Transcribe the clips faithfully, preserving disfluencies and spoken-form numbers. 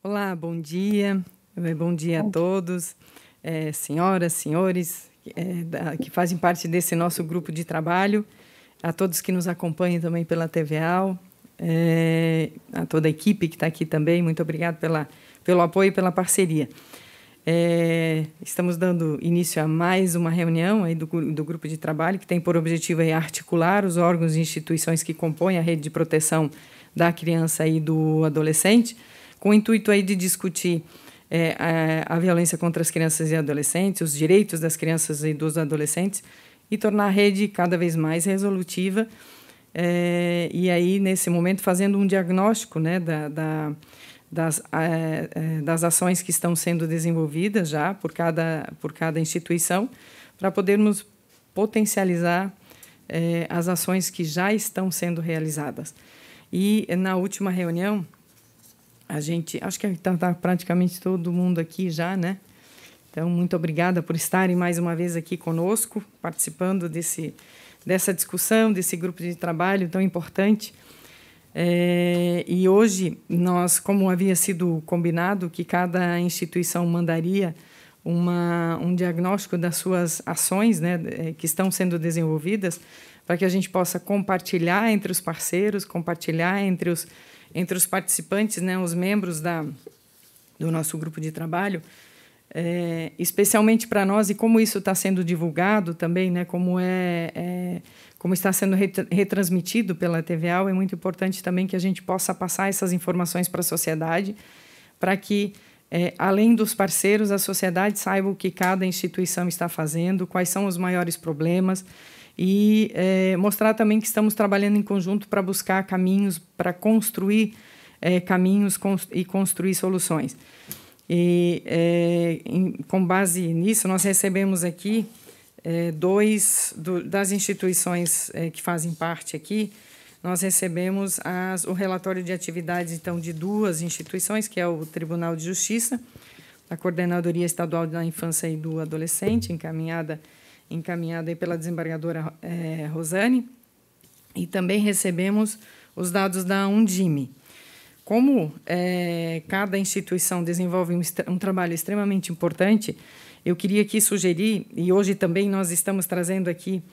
Olá, bom dia. Eh, Bom dia a todos, eh, senhoras, senhores, eh, da- que fazem parte desse nosso grupo de trabalho, a todos que nos acompanham também pela T V A L, eh, a toda a equipe que está aqui também, muito obrigado pela, pelo apoio e pela parceria. Eh, estamos dando início a mais uma reunião aí do, gru- do grupo de trabalho, que tem por objetivo aí articular os órgãos e instituições que compõem a rede de proteção da criança e do adolescente, com o intuito aí de discutir é, a, a violência contra as crianças e adolescentes, os direitos das crianças e dos adolescentes, e tornar a rede cada vez mais resolutiva. É, e aí, nesse momento, fazendo um diagnóstico, né, da, da, das, é, é, das ações que estão sendo desenvolvidas já por cada, por cada instituição, para podermos potencializar é, as ações que já estão sendo realizadas. E, na última reunião, a gente, acho que está tá praticamente todo mundo aqui já, né? Então, muito obrigada por estarem mais uma vez aqui conosco, participando desse, dessa discussão, desse grupo de trabalho tão importante. É, e hoje, nós, como havia sido combinado, que cada instituição mandaria uma, um diagnóstico das suas ações, né, que estão sendo desenvolvidas, para que a gente possa compartilhar entre os parceiros, compartilhar entre os entre os participantes, né, os membros da, do nosso grupo de trabalho, é, especialmente para nós, e como isso está sendo divulgado também, né, como, é, é, como está sendo retransmitido pela T V A L, é muito importante também que a gente possa passar essas informações para a sociedade, para que, é, além dos parceiros, a sociedade saiba o que cada instituição está fazendo, quais são os maiores problemas, e é, mostrar também que estamos trabalhando em conjunto para buscar caminhos, para construir é, caminhos cons e construir soluções. E, é, em, com base nisso, nós recebemos aqui é, dois do, das instituições é, que fazem parte aqui, nós recebemos as, o relatório de atividades, então, de duas instituições, que é o Tribunal de Justiça, a Coordenadoria Estadual da Infância e do Adolescente, encaminhada encaminhada aí pela desembargadora é, Rosane, e também recebemos os dados da Undime. Como é, cada instituição desenvolve um, um trabalho extremamente importante, eu queria aqui sugerir, e hoje também nós estamos trazendo aqui,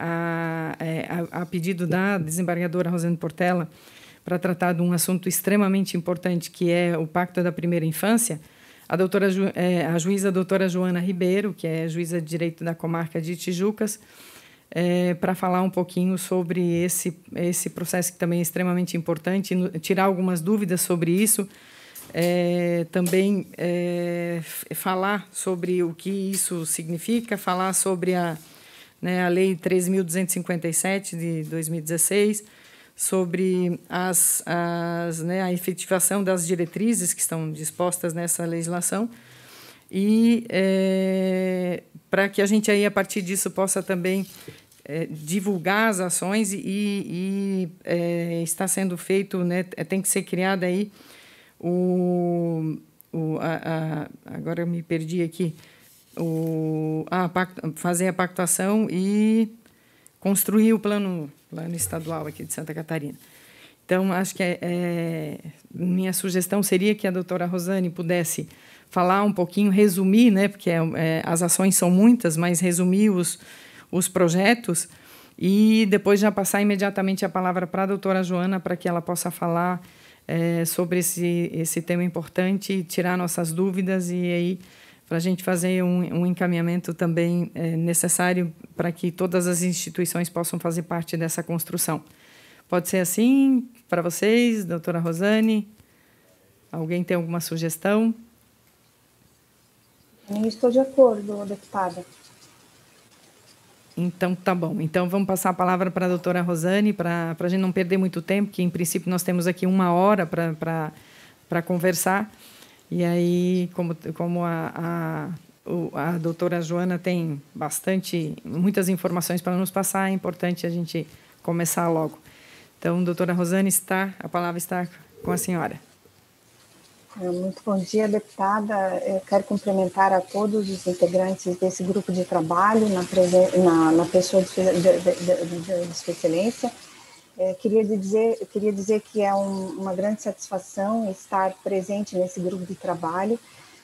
a, a, a pedido da desembargadora Rosane Portela, para tratar de um assunto extremamente importante, que é o Pacto da Primeira Infância, A, doutora, é, a juíza a doutora Joana Ribeiro, que é juíza de direito da comarca de Tijucas, é, para falar um pouquinho sobre esse, esse processo que também é extremamente importante, tirar algumas dúvidas sobre isso, é, também é, falar sobre o que isso significa, falar sobre a, né, a Lei treze mil duzentos e cinquenta e sete de dois mil e dezesseis, sobre as, as, né, a efetivação das diretrizes que estão dispostas nessa legislação e é, para que a gente aí, a partir disso, possa também é, divulgar as ações e, e é, está sendo feito, né, tem que ser criada aí o, o a, a, agora eu me perdi aqui, o, a, fazer a pactuação e construir o plano, plano estadual aqui de Santa Catarina. Então, acho que é, é, minha sugestão seria que a doutora Rosane pudesse falar um pouquinho, resumir, né, porque é, é, as ações são muitas, mas resumir os, os projetos e depois já passar imediatamente a palavra para a doutora Joana para que ela possa falar é, sobre esse, esse tema importante, tirar nossas dúvidas e aí para a gente fazer um, um encaminhamento também é, necessário para que todas as instituições possam fazer parte dessa construção. Pode ser assim para vocês, doutora Rosane? Alguém tem alguma sugestão? Eu estou de acordo, deputada. Então, tá bom. Então, vamos passar a palavra para a doutora Rosane, para a gente não perder muito tempo, que, em princípio, nós temos aqui uma hora para conversar. E aí, como, como a, a, a doutora Joana tem bastante, muitas informações para nos passar, é importante a gente começar logo. Então, doutora Rosane, está, a palavra está com a senhora. Muito bom dia, deputada. Eu quero cumprimentar a todos os integrantes desse grupo de trabalho, na, na, na pessoa de, de, de, de, de Sua Excelência. É, queria dizer, eu queria dizer que é um, uma grande satisfação estar presente nesse grupo de trabalho,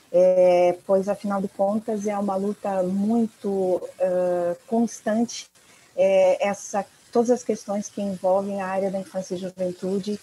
é, pois, afinal de contas, é uma luta muito uh, constante, é, essa, todas as questões que envolvem a área da infância e juventude,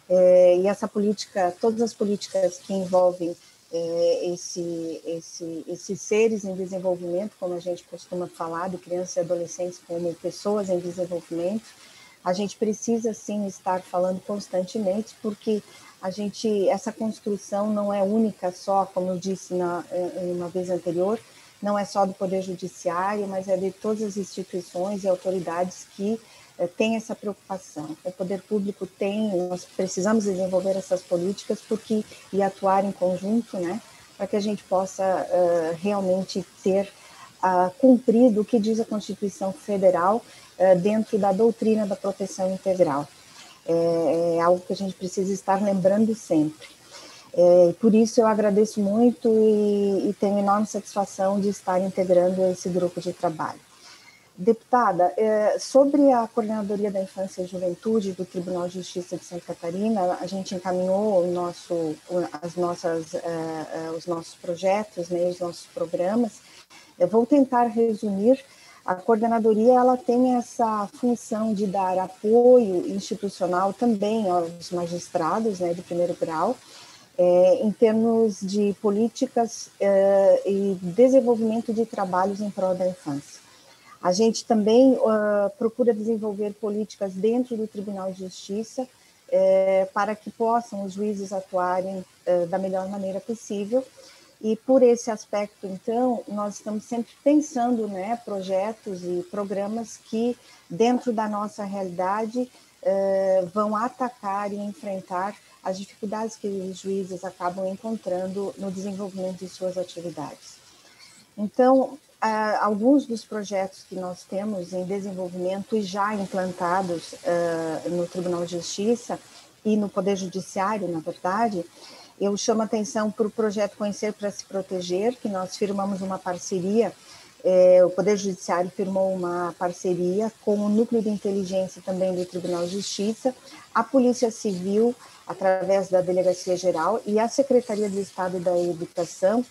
é, e essa política, todas as políticas que envolvem é, esse, esse, esses seres em desenvolvimento, como a gente costuma falar, de crianças e adolescentes como pessoas em desenvolvimento, a gente precisa, sim, estar falando constantemente, porque a gente, essa construção não é única só, como eu disse na, uma vez anterior, não é só do Poder Judiciário, mas é de todas as instituições e autoridades que eh, têm essa preocupação. O poder público tem, nós precisamos desenvolver essas políticas porque, e atuar em conjunto, né, para que a gente possa uh, realmente ter uh, cumprido o que diz a Constituição Federal, dentro da doutrina da proteção integral. É, é algo que a gente precisa estar lembrando sempre. É, por isso eu agradeço muito e, e tenho enorme satisfação de estar integrando esse grupo de trabalho. Deputada, é, sobre a Coordenadoria da Infância e Juventude do Tribunal de Justiça de Santa Catarina, a gente encaminhou o nosso, as nossas, é, os nossos projetos, né, os nossos programas. Eu vou tentar resumir. A coordenadoria ela tem essa função de dar apoio institucional também aos magistrados, né, de primeiro grau, é, em termos de políticas é, e desenvolvimento de trabalhos em prol da infância. A gente também uh, procura desenvolver políticas dentro do Tribunal de Justiça é, para que possam os juízes atuarem uh, da melhor maneira possível. E por esse aspecto, então, nós estamos sempre pensando, né, projetos e programas que, dentro da nossa realidade, eh, vão atacar e enfrentar as dificuldades que os juízes acabam encontrando no desenvolvimento de suas atividades. Então, ah, alguns dos projetos que nós temos em desenvolvimento e já implantados ah, no Tribunal de Justiça e no Poder Judiciário, na verdade, eu chamo a atenção para o projeto Conhecer para se Proteger, que nós firmamos uma parceria, é, o Poder Judiciário firmou uma parceria com o Núcleo de Inteligência também do Tribunal de Justiça, a Polícia Civil, através da Delegacia Geral, e a Secretaria de Estado da Educação,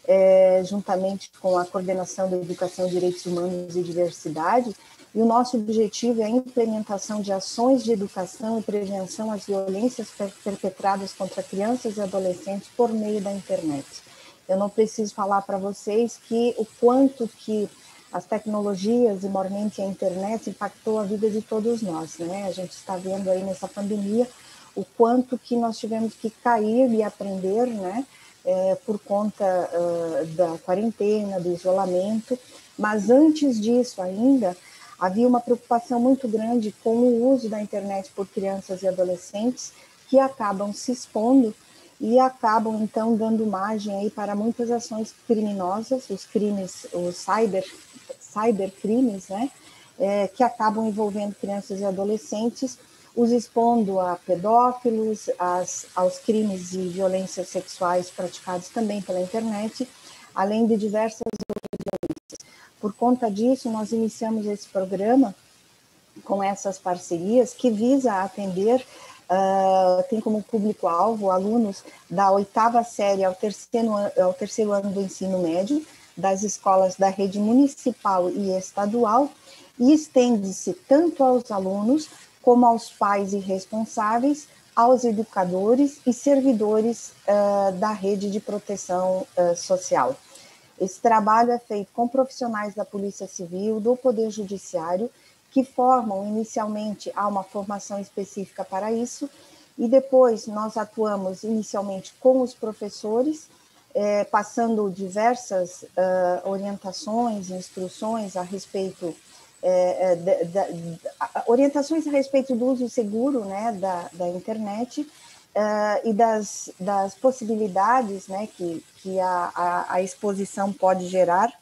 é, juntamente com a Coordenação da Educação, Direitos Humanos e Diversidade. E o nosso objetivo é a implementação de ações de educação e prevenção às violências perpetradas contra crianças e adolescentes por meio da internet. Eu não preciso falar para vocês que o quanto que as tecnologias, e maiormente a internet, impactou a vida de todos nós, né? A gente está vendo aí nessa pandemia o quanto que nós tivemos que cair e aprender, né? É, por conta uh, da quarentena, do isolamento, mas antes disso ainda, havia uma preocupação muito grande com o uso da internet por crianças e adolescentes que acabam se expondo e acabam, então, dando margem aí para muitas ações criminosas, os crimes, os cyber, cybercrimes, né, é, que acabam envolvendo crianças e adolescentes, os expondo a pedófilos, as, aos crimes e violências sexuais praticados também pela internet, além de diversas outras violências. Por conta disso, nós iniciamos esse programa com essas parcerias que visa atender, uh, tem como público-alvo alunos da oitava série ao terceiro, ao terceiro ano do ensino médio, das escolas da rede municipal e estadual, e estende-se tanto aos alunos como aos pais e responsáveis, aos educadores e servidores uh, da rede de proteção uh, social. Esse trabalho é feito com profissionais da Polícia Civil, do Poder Judiciário, que formam inicialmente, há uma formação específica para isso, e depois nós atuamos inicialmente com os professores, eh, passando diversas uh, orientações, instruções a respeito, eh, de, de, de, orientações a respeito do uso seguro, né, da, da internet, Uh, e das, das possibilidades, né, que, que a, a, a exposição pode gerar,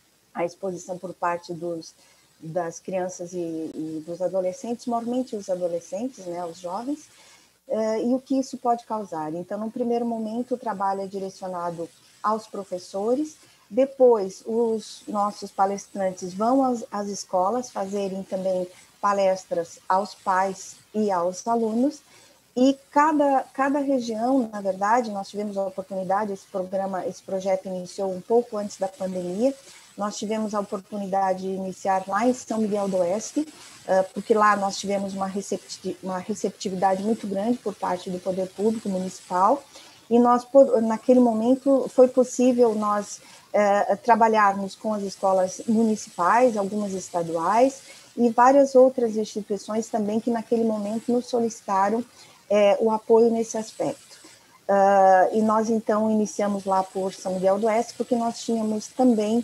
a exposição por parte dos, das crianças e, e dos adolescentes, normalmente os adolescentes, né, os jovens, uh, e o que isso pode causar. Então, no primeiro momento, o trabalho é direcionado aos professores, depois os nossos palestrantes vão às, às escolas fazerem também palestras aos pais e aos alunos, e cada, cada região, na verdade, nós tivemos a oportunidade, esse programa, esse projeto iniciou um pouco antes da pandemia, nós tivemos a oportunidade de iniciar lá em São Miguel do Oeste, porque lá nós tivemos uma receptividade muito grande por parte do poder público municipal, e nós, naquele momento, foi possível nós eh, trabalharmos com as escolas municipais, algumas estaduais, e várias outras instituições também que naquele momento nos solicitaram eh, o apoio nesse aspecto. Uh, e nós, então, iniciamos lá por São Miguel do Oeste, porque nós tínhamos também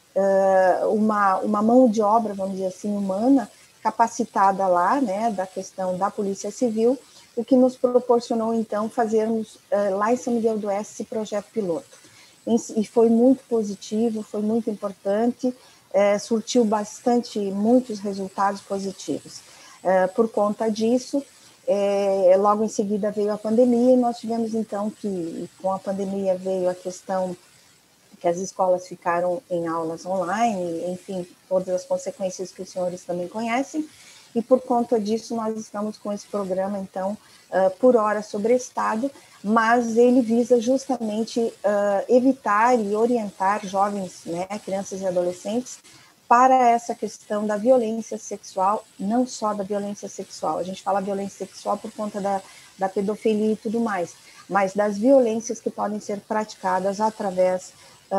uh, uma, uma mão de obra, vamos dizer assim, humana, capacitada lá, né, da questão da Polícia Civil, o que nos proporcionou, então, fazermos uh, lá em São Miguel do Oeste esse projeto piloto. E foi muito positivo, foi muito importante, uh, surtiu bastante, muitos resultados positivos. Uh, por conta disso, uh, logo em seguida veio a pandemia, e nós tivemos, então, que com a pandemia veio a questão que as escolas ficaram em aulas online, enfim, todas as consequências que os senhores também conhecem, e por conta disso nós estamos com esse programa, então, uh, por hora sobre Estado, mas ele visa justamente uh, evitar e orientar jovens, né, crianças e adolescentes, para essa questão da violência sexual, não só da violência sexual, a gente fala violência sexual por conta da, da pedofilia e tudo mais, mas das violências que podem ser praticadas através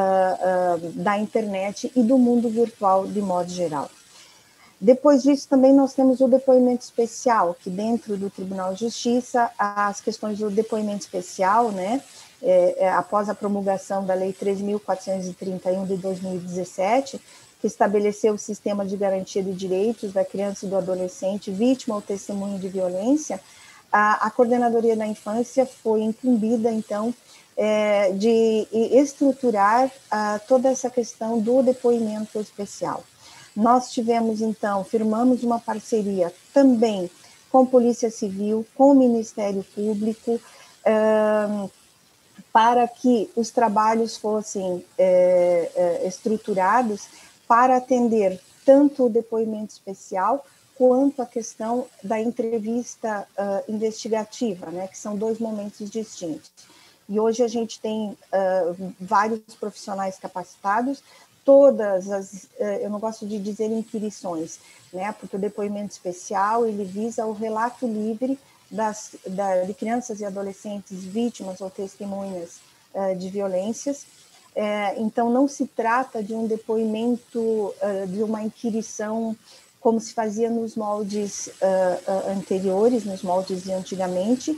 uh, uh, da internet e do mundo virtual de modo geral. Depois disso, também nós temos o depoimento especial, que dentro do Tribunal de Justiça, as questões do depoimento especial, né, é, é, após a promulgação da Lei treze mil quatrocentos e trinta e um de dois mil e dezessete, que estabeleceu o sistema de garantia de direitos da criança e do adolescente vítima ou testemunha de violência, a, a Coordenadoria da Infância foi incumbida, então, é, de estruturar a, toda essa questão do depoimento especial. Nós tivemos, então, firmamos uma parceria também com a Polícia Civil, com o Ministério Público, um, para que os trabalhos fossem é, é, estruturados para atender tanto o depoimento especial quanto a questão da entrevista uh, investigativa, né, que são dois momentos distintos. E hoje a gente tem uh, vários profissionais capacitados, todas as, eu não gosto de dizer inquirições, né, porque o depoimento especial, ele visa o relato livre das, da, de crianças e adolescentes vítimas ou testemunhas uh, de violências, é, então não se trata de um depoimento, uh, de uma inquirição como se fazia nos moldes uh, uh, anteriores, nos moldes de antigamente.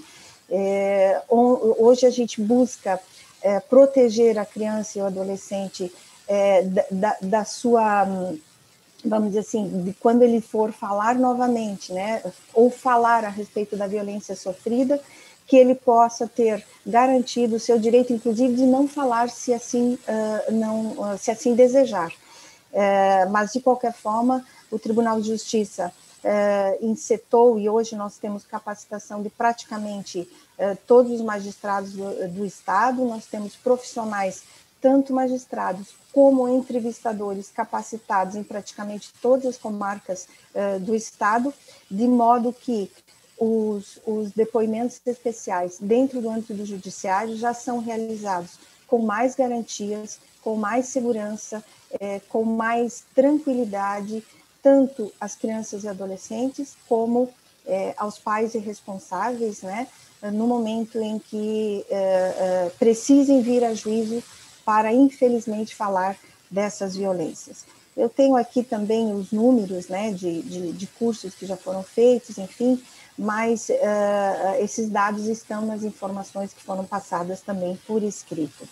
É, hoje a gente busca é, proteger a criança e o adolescente É, da, da sua, vamos dizer assim, de quando ele for falar novamente, né, ou falar a respeito da violência sofrida, que ele possa ter garantido o seu direito, inclusive, de não falar se assim, uh, não, uh, se assim desejar. Uh, mas, de qualquer forma, o Tribunal de Justiça uh, insetou, e hoje nós temos capacitação de praticamente uh, todos os magistrados do, do Estado, nós temos profissionais, tanto magistrados como entrevistadores capacitados em praticamente todas as comarcas uh, do Estado, de modo que os, os depoimentos especiais dentro do âmbito do judiciário já são realizados com mais garantias, com mais segurança, eh, com mais tranquilidade, tanto às crianças e adolescentes, como eh, aos pais e responsáveis, né, no momento em que eh, eh, precisem vir a juízo para, infelizmente, falar dessas violências. Eu tenho aqui também os números, né, de, de, de cursos que já foram feitos, enfim, mas uh, esses dados estão nas informações que foram passadas também por escrito.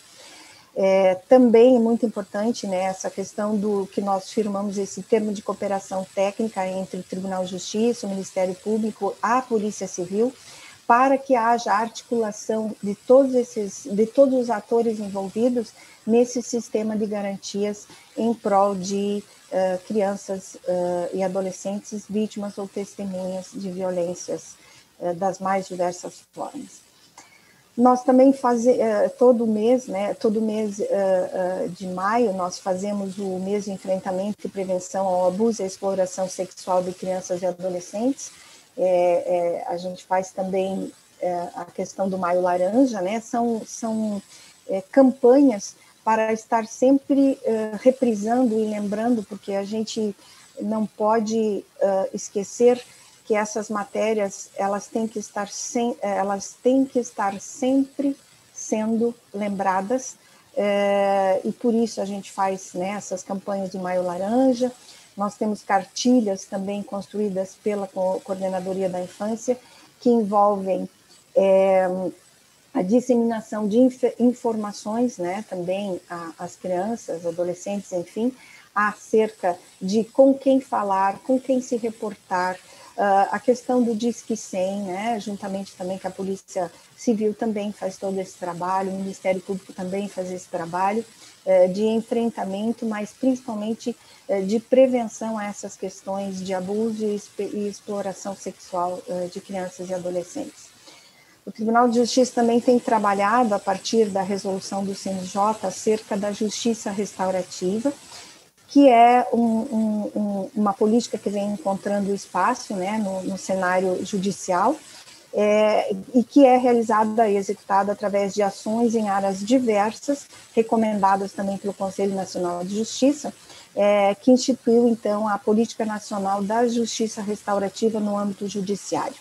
É, também é muito importante, né, essa questão do que nós firmamos esse termo de cooperação técnica entre o Tribunal de Justiça, o Ministério Público, a Polícia Civil, para que haja articulação de todos esses, de todos os atores envolvidos nesse sistema de garantias em prol de uh, crianças uh, e adolescentes vítimas ou testemunhas de violências uh, das mais diversas formas. Nós também fazemos, todo mês, né, todo mês uh, uh, de maio, nós fazemos o mês de enfrentamento e prevenção ao abuso e à exploração sexual de crianças e adolescentes. É, é, a gente faz também é, a questão do Maio Laranja, né, são, são é, campanhas para estar sempre uh, reprisando e lembrando, porque a gente não pode uh, esquecer que essas matérias elas têm que estar sem, elas têm que estar sempre sendo lembradas, é, e por isso a gente faz, né, essas campanhas de Maio Laranja. Nós temos cartilhas também construídas pela Coordenadoria da Infância que envolvem é, a disseminação de inf informações, né, também às crianças, adolescentes, enfim, acerca de com quem falar, com quem se reportar. Uh, a questão do Disque cem, né, juntamente também com a Polícia Civil também faz todo esse trabalho, o Ministério Público também faz esse trabalho uh, de enfrentamento, mas principalmente uh, de prevenção a essas questões de abuso e, e exploração sexual uh, de crianças e adolescentes. O Tribunal de Justiça também tem trabalhado, a partir da resolução do C N J, acerca da justiça restaurativa, que é um, um, um, uma política que vem encontrando espaço, né, no, no cenário judicial, é, e que é realizada e executada através de ações em áreas diversas, recomendadas também pelo Conselho Nacional de Justiça, é, que instituiu, então, a Política Nacional da Justiça Restaurativa no âmbito judiciário.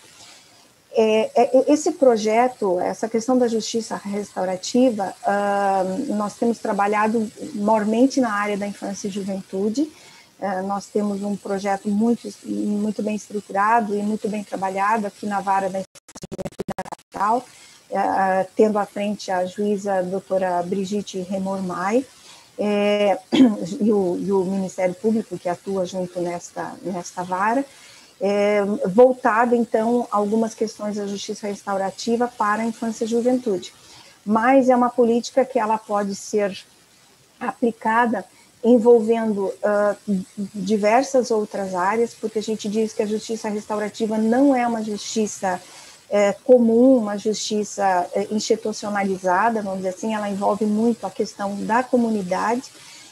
É, é, esse projeto, essa questão da justiça restaurativa, uh, nós temos trabalhado maiormente na área da infância e juventude. Uh, nós temos um projeto muito, muito bem estruturado e muito bem trabalhado aqui na vara da infância e juventude da capital, uh, tendo à frente a juíza a doutora Brigitte Remor-May, é, e, o, e o Ministério Público, que atua junto nesta, nesta vara. É, voltado, então, a algumas questões da justiça restaurativa para a infância e juventude. Mas é uma política que ela pode ser aplicada envolvendo uh, diversas outras áreas, porque a gente diz que a justiça restaurativa não é uma justiça é, comum, uma justiça é, institucionalizada, vamos dizer assim, ela envolve muito a questão da comunidade.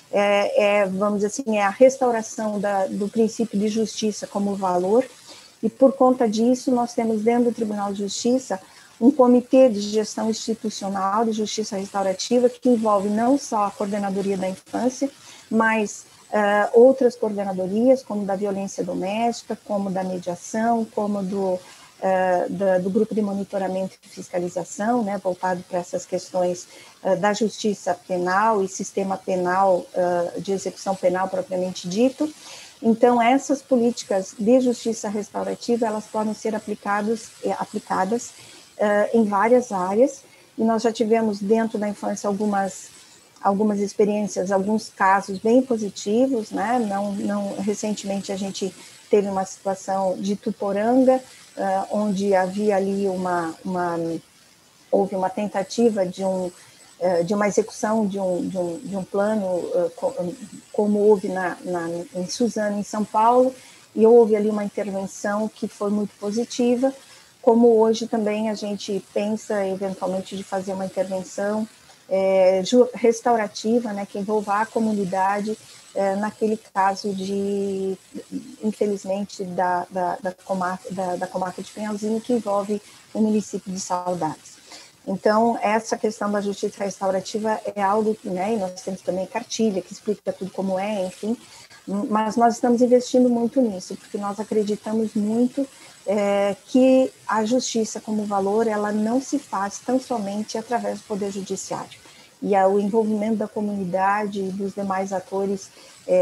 É, é, vamos dizer assim, é a restauração da, do princípio de justiça como valor, e por conta disso nós temos dentro do Tribunal de Justiça um comitê de gestão institucional de justiça restaurativa que envolve não só a Coordenadoria da Infância, mas uh, outras coordenadorias, como da violência doméstica, como da mediação, como do Uh, do, do grupo de monitoramento e fiscalização, né, voltado para essas questões uh, da justiça penal e sistema penal, uh, de execução penal propriamente dito. Então, essas políticas de justiça restaurativa, elas podem ser aplicadas, aplicadas uh, em várias áreas, e nós já tivemos dentro da infância algumas, algumas experiências, alguns casos bem positivos, né, não, não, recentemente a gente teve uma situação de Tuporanga, Uh, onde havia ali uma, uma, houve uma tentativa de, um, uh, de uma execução de um, de um, de um plano, uh, como houve na, na, em Suzano, em São Paulo, e houve ali uma intervenção que foi muito positiva, como hoje também a gente pensa eventualmente de fazer uma intervenção é, restaurativa, né, que envolva a comunidade, É, naquele caso de, infelizmente, da, da, da, comarca, da, da comarca de Pinhalzinho, que envolve o município de Saudades. Então, essa questão da justiça restaurativa é algo que, né, e nós temos também cartilha que explica tudo como é, enfim, mas nós estamos investindo muito nisso, porque nós acreditamos muito é, que a justiça como valor, ela não se faz tão somente através do Poder Judiciário. E o envolvimento da comunidade e dos demais atores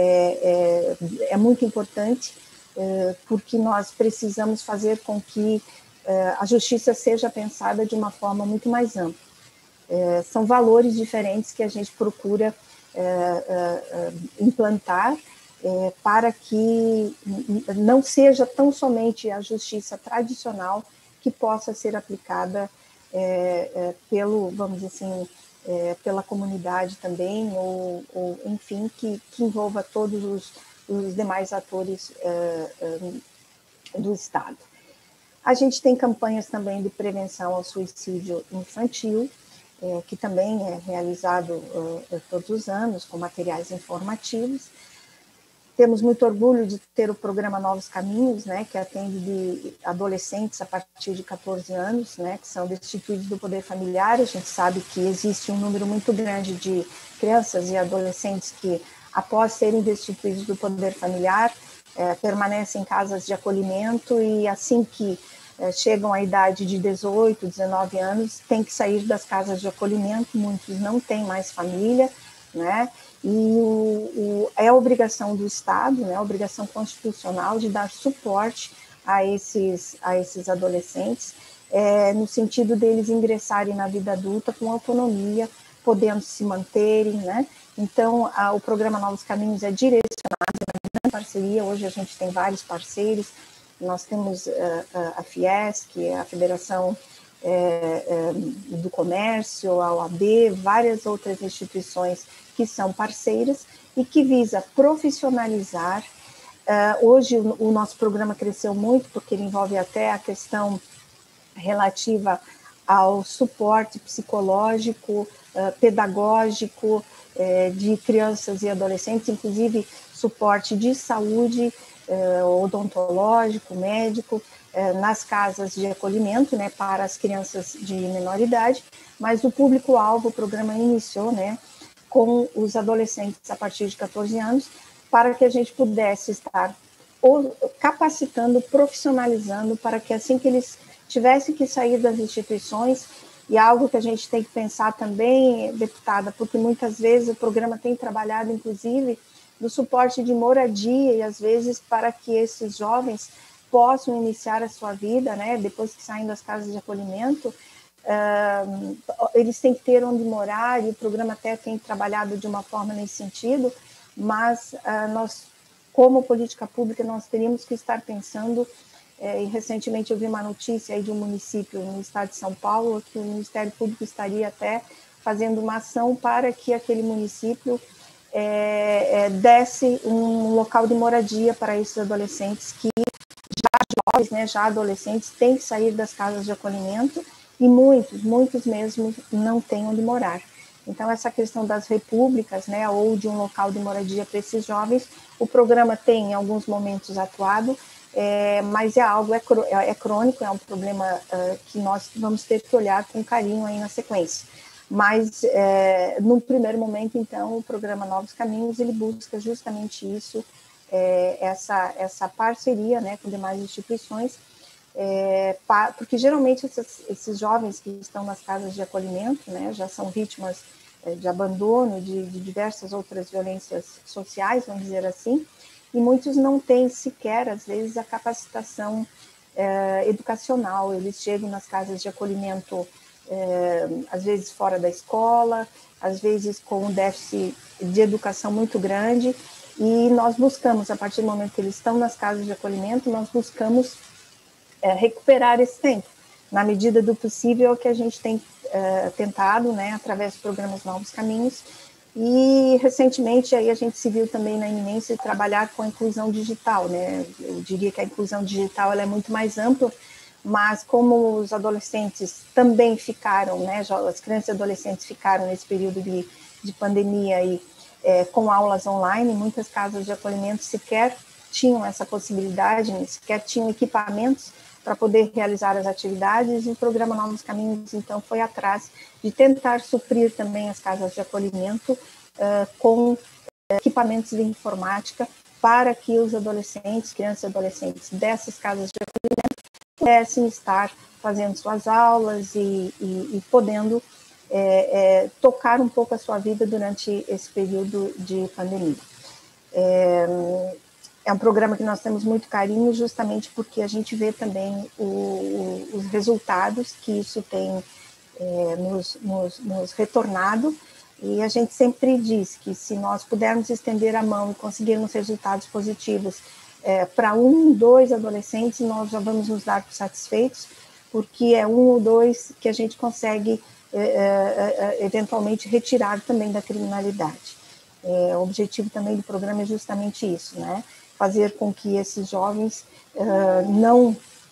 é, é, é muito importante, é, porque nós precisamos fazer com que é, a justiça seja pensada de uma forma muito mais ampla. É, são valores diferentes que a gente procura é, é, implantar é, para que não seja tão somente a justiça tradicional que possa ser aplicada é, é, pelo, vamos dizer assim, É, pela comunidade também, ou, ou enfim, que, que envolva todos os, os demais atores uh, uh, do Estado. A gente tem campanhas também de prevenção ao suicídio infantil, é, que também é realizado uh, todos os anos, com materiais informativos. Temos muito orgulho de ter o programa Novos Caminhos, né, que atende de adolescentes a partir de catorze anos, né, que são destituídos do poder familiar. A gente sabe que existe um número muito grande de crianças e adolescentes que, após serem destituídos do poder familiar, é, permanecem em casas de acolhimento e, assim que é, chegam à idade de dezoito, dezenove anos, têm que sair das casas de acolhimento. Muitos não têm mais família, né? E o, o, é a obrigação do Estado, né, a obrigação constitucional de dar suporte a esses, a esses adolescentes, é, no sentido deles ingressarem na vida adulta com autonomia, podendo se manterem, né? Então, a, o programa Novos Caminhos é direcionado em parceria. Hoje a gente tem vários parceiros, nós temos a, a Fiesc, a Federação é, é, do Comércio, a O A B, várias outras instituições que são parceiras e que visa profissionalizar. Uh, hoje o, o nosso programa cresceu muito, porque ele envolve até a questão relativa ao suporte psicológico, uh, pedagógico, uh, de crianças e adolescentes, inclusive suporte de saúde, uh, odontológico, médico, uh, nas casas de acolhimento, né, para as crianças de menor idade, mas o público-alvo, o programa iniciou, né, com os adolescentes a partir de catorze anos, para que a gente pudesse estar capacitando, profissionalizando, para que assim que eles tivessem que sair das instituições, e algo que a gente tem que pensar também, deputada, porque muitas vezes o programa tem trabalhado, inclusive, no suporte de moradia, e às vezes para que esses jovens possam iniciar a sua vida, né, depois que saem das casas de acolhimento, Uh, eles têm que ter onde morar, e o programa até tem trabalhado de uma forma nesse sentido, mas uh, nós, como política pública, nós teríamos que estar pensando, eh, e recentemente eu vi uma notícia aí de um município no estado de São Paulo, que o Ministério Público estaria até fazendo uma ação para que aquele município eh, eh, desse um local de moradia para esses adolescentes que já jovens, né, já adolescentes, têm que sair das casas de acolhimento. E muitos, muitos mesmo não têm onde morar. Então, essa questão das repúblicas, né, ou de um local de moradia para esses jovens, o programa tem, em alguns momentos, atuado, é, mas é algo, é, é crônico, é um problema uh, que nós vamos ter que olhar com carinho aí na sequência. Mas, é, num primeiro momento, então, o programa Novos Caminhos, ele busca justamente isso, é, essa, essa parceria, né, com demais instituições, É, pa, porque geralmente esses, esses jovens que estão nas casas de acolhimento, né, já são vítimas é, de abandono, de, de diversas outras violências sociais, vamos dizer assim, e muitos não têm sequer, às vezes, a capacitação é, educacional. Eles chegam nas casas de acolhimento, é, às vezes fora da escola, às vezes com um déficit de educação muito grande, e nós buscamos, a partir do momento que eles estão nas casas de acolhimento, nós buscamos É, recuperar esse tempo, na medida do possível, que a gente tem é, tentado, né, através dos programas Novos Caminhos, e recentemente aí a gente se viu também na iminência de trabalhar com a inclusão digital, né. Eu diria que a inclusão digital ela é muito mais ampla, mas como os adolescentes também ficaram, né, as crianças e adolescentes ficaram nesse período de, de pandemia e é, com aulas online, muitas casas de acolhimento sequer tinham essa possibilidade, sequer tinham equipamentos para poder realizar as atividades, e o programa Novos Caminhos, então, foi atrás de tentar suprir também as casas de acolhimento uh, com uh, equipamentos de informática para que os adolescentes, crianças e adolescentes dessas casas de acolhimento pudessem estar fazendo suas aulas e, e, e podendo é, é, tocar um pouco a sua vida durante esse período de pandemia. É, É um programa que nós temos muito carinho, justamente porque a gente vê também o, o, os resultados que isso tem é, nos, nos, nos retornado, e a gente sempre diz que se nós pudermos estender a mão e conseguirmos resultados positivos é, para um, dois adolescentes, nós já vamos nos dar por satisfeitos, porque é um ou dois que a gente consegue é, é, eventualmente retirar também da criminalidade. É, o objetivo também do programa é justamente isso, né? Fazer com que esses jovens uh, não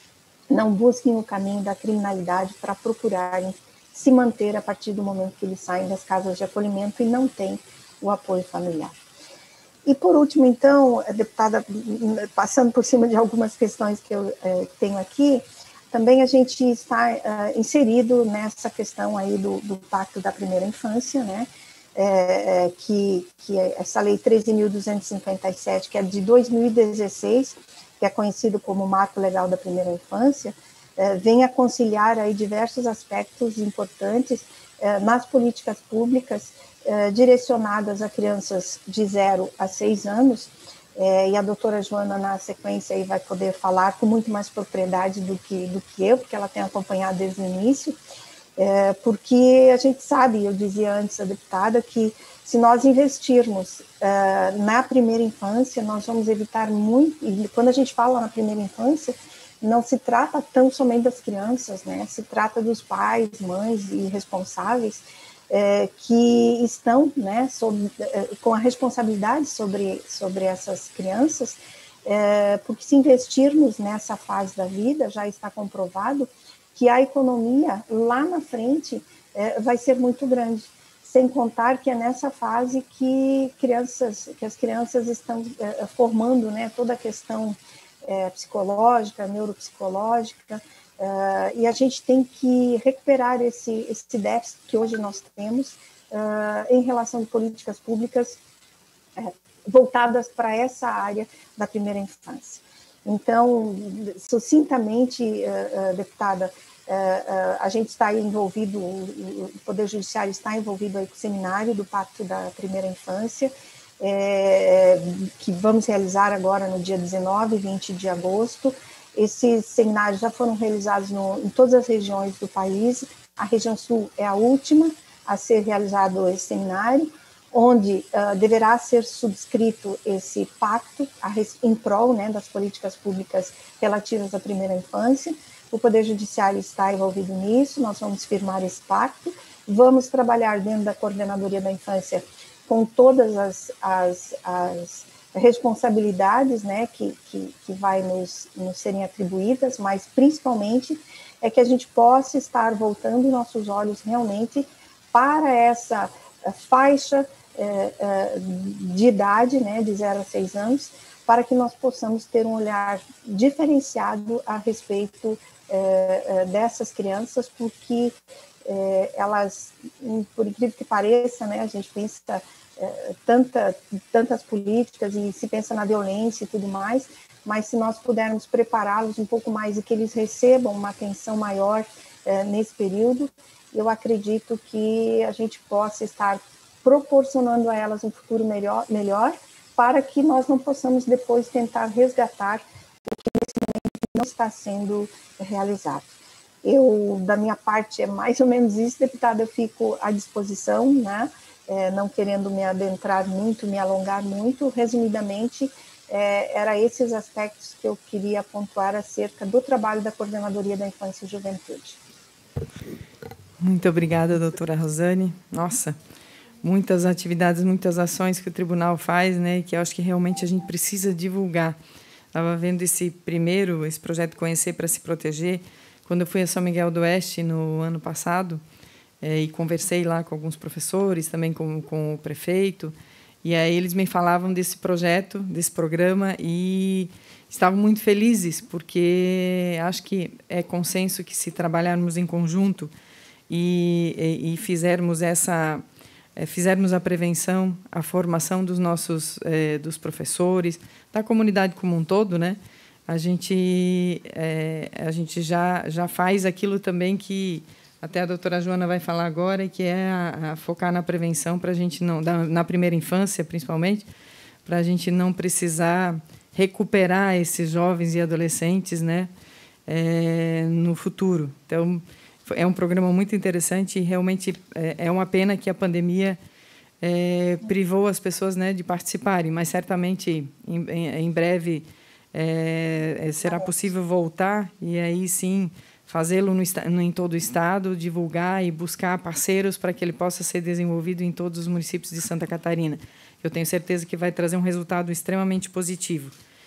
não busquem o caminho da criminalidade para procurarem se manter a partir do momento que eles saem das casas de acolhimento e não têm o apoio familiar. E, por último, então, deputada, passando por cima de algumas questões que eu é, tenho aqui, também a gente está é, inserido nessa questão aí do, do Pacto da Primeira Infância, né, é, que, que é essa Lei treze mil duzentos e cinquenta e sete, que é de dois mil e dezesseis, que é conhecido como Marco Legal da Primeira Infância, é, vem a conciliar aí diversos aspectos importantes é, nas políticas públicas é, direcionadas a crianças de zero a seis anos, é, e a doutora Joana, na sequência, aí vai poder falar com muito mais propriedade do que, do que eu, porque ela tem acompanhado desde o início, é, porque a gente sabe, eu dizia antes a deputada, que se nós investirmos uh, na primeira infância, nós vamos evitar muito, e quando a gente fala na primeira infância, não se trata tão somente das crianças, né? Se trata dos pais, mães e responsáveis é, que estão, né, sob, é, com a responsabilidade sobre, sobre essas crianças, é, porque se investirmos nessa fase da vida, já está comprovado que a economia lá na frente é, vai ser muito grande. Sem contar que é nessa fase que crianças, que as crianças estão é, formando, né, toda a questão é, psicológica, neuropsicológica, é, e a gente tem que recuperar esse, esse déficit que hoje nós temos é, em relação a políticas públicas é, voltadas para essa área da primeira infância. Então, sucintamente, é, é, deputada, Uh, uh, a gente está envolvido, o, o Poder Judiciário está envolvido aí com o seminário do Pacto da Primeira Infância, é, que vamos realizar agora no dia dezenove e vinte de agosto. Esses seminários já foram realizados no, em todas as regiões do país. A região sul é a última a ser realizado esse seminário, onde uh, deverá ser subscrito esse pacto a, em prol, né, das políticas públicas relativas à primeira infância. O Poder Judiciário está envolvido nisso, nós vamos firmar esse pacto, vamos trabalhar dentro da Coordenadoria da Infância com todas as, as, as responsabilidades, né, que, que, que vai nos, nos serem atribuídas, mas principalmente é que a gente possa estar voltando nossos olhos realmente para essa faixa é, é, de idade, né, de zero a seis anos, para que nós possamos ter um olhar diferenciado a respeito é, dessas crianças, porque é, elas, por incrível que pareça, né, a gente pensa é, tanta, tantas políticas e se pensa na violência e tudo mais, mas se nós pudermos prepará-los um pouco mais e que eles recebam uma atenção maior é, nesse período, eu acredito que a gente possa estar proporcionando a elas um futuro melhor, melhor para que nós não possamos depois tentar resgatar o que nesse momento não está sendo realizado. Eu, da minha parte, é mais ou menos isso, deputada, eu fico à disposição, né? É, não querendo me adentrar muito, me alongar muito, resumidamente, é, era esses aspectos que eu queria pontuar acerca do trabalho da Coordenadoria da Infância e Juventude. Muito obrigada, doutora Rosane. Nossa, muitas atividades, muitas ações que o tribunal faz, né, que eu acho que realmente a gente precisa divulgar. Estava vendo esse primeiro, esse projeto Conhecer para se Proteger, quando eu fui a São Miguel do Oeste no ano passado, é, e conversei lá com alguns professores, também com, com o prefeito, e aí eles me falavam desse projeto, desse programa, e estavam muito felizes, porque acho que é consenso que se trabalharmos em conjunto e, e, e fizermos essa... É, fizermos a prevenção, a formação dos nossos é, dos professores, da comunidade como um todo, né? A gente é, a gente já já faz aquilo também que até a doutora Joana vai falar agora, que é a, a focar na prevenção para a gente não da, na primeira infância, principalmente, para a gente não precisar recuperar esses jovens e adolescentes, né? É, no futuro. Então, é um programa muito interessante e realmente é, é uma pena que a pandemia é, privou as pessoas, né, de participarem, mas certamente em, em, em breve é, será possível voltar e aí sim fazê-lo no, no, em todo o estado, divulgar e buscar parceiros para que ele possa ser desenvolvido em todos os municípios de Santa Catarina. Eu tenho certeza que vai trazer um resultado extremamente positivo.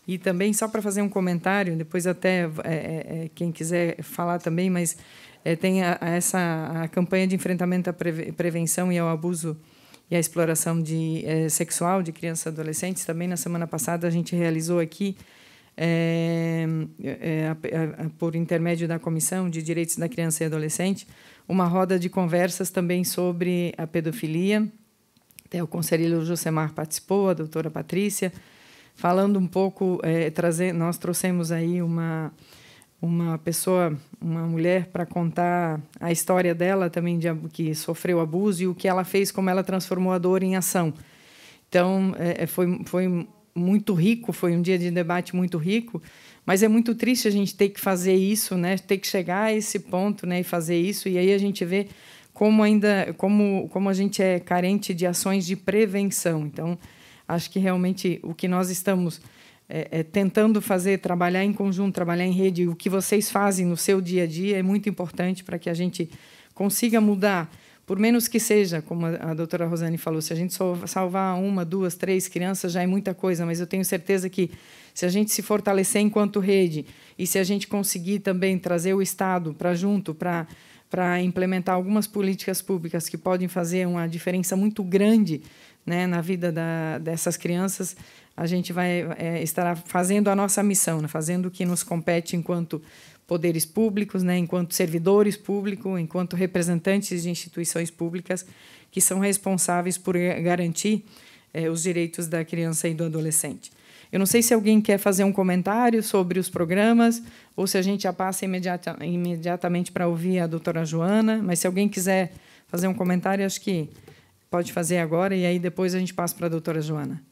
E também, só para fazer um comentário, depois até é, é, quem quiser falar também, mas é, tem a, a essa a campanha de enfrentamento à preve, prevenção e ao abuso e à exploração de, é, sexual de crianças e adolescentes. Também, na semana passada, a gente realizou aqui, é, é, a, a, por intermédio da Comissão de Direitos da Criança e Adolescente, uma roda de conversas também sobre a pedofilia. Até o conselheiro Josemar participou, a doutora Patrícia, falando um pouco, é, trazer, nós trouxemos aí uma, uma pessoa, uma mulher, para contar a história dela também, de, que sofreu abuso, e o que ela fez, como ela transformou a dor em ação. Então, é, foi, foi muito rico, foi um dia de debate muito rico, mas é muito triste a gente ter que fazer isso, né? Ter que chegar a esse ponto, né? E fazer isso, e aí a gente vê como ainda como, como a gente é carente de ações de prevenção. Então, acho que realmente o que nós estamos é, é, tentando fazer, trabalhar em conjunto, trabalhar em rede, o que vocês fazem no seu dia a dia é muito importante para que a gente consiga mudar, por menos que seja, como a, a doutora Rosane falou, se a gente salvar uma, duas, três crianças, já é muita coisa, mas eu tenho certeza que se a gente se fortalecer enquanto rede e se a gente conseguir também trazer o Estado para junto, para para implementar algumas políticas públicas que podem fazer uma diferença muito grande, né, na vida da, dessas crianças, a gente vai é, estará fazendo a nossa missão, né, fazendo o que nos compete enquanto poderes públicos, né, enquanto servidores públicos, enquanto representantes de instituições públicas que são responsáveis por garantir é, os direitos da criança e do adolescente. Eu não sei se alguém quer fazer um comentário sobre os programas ou se a gente já passa imediata, imediatamente para ouvir a doutora Joana, mas se alguém quiser fazer um comentário, acho que pode fazer agora, e aí depois a gente passa para a doutora Joana.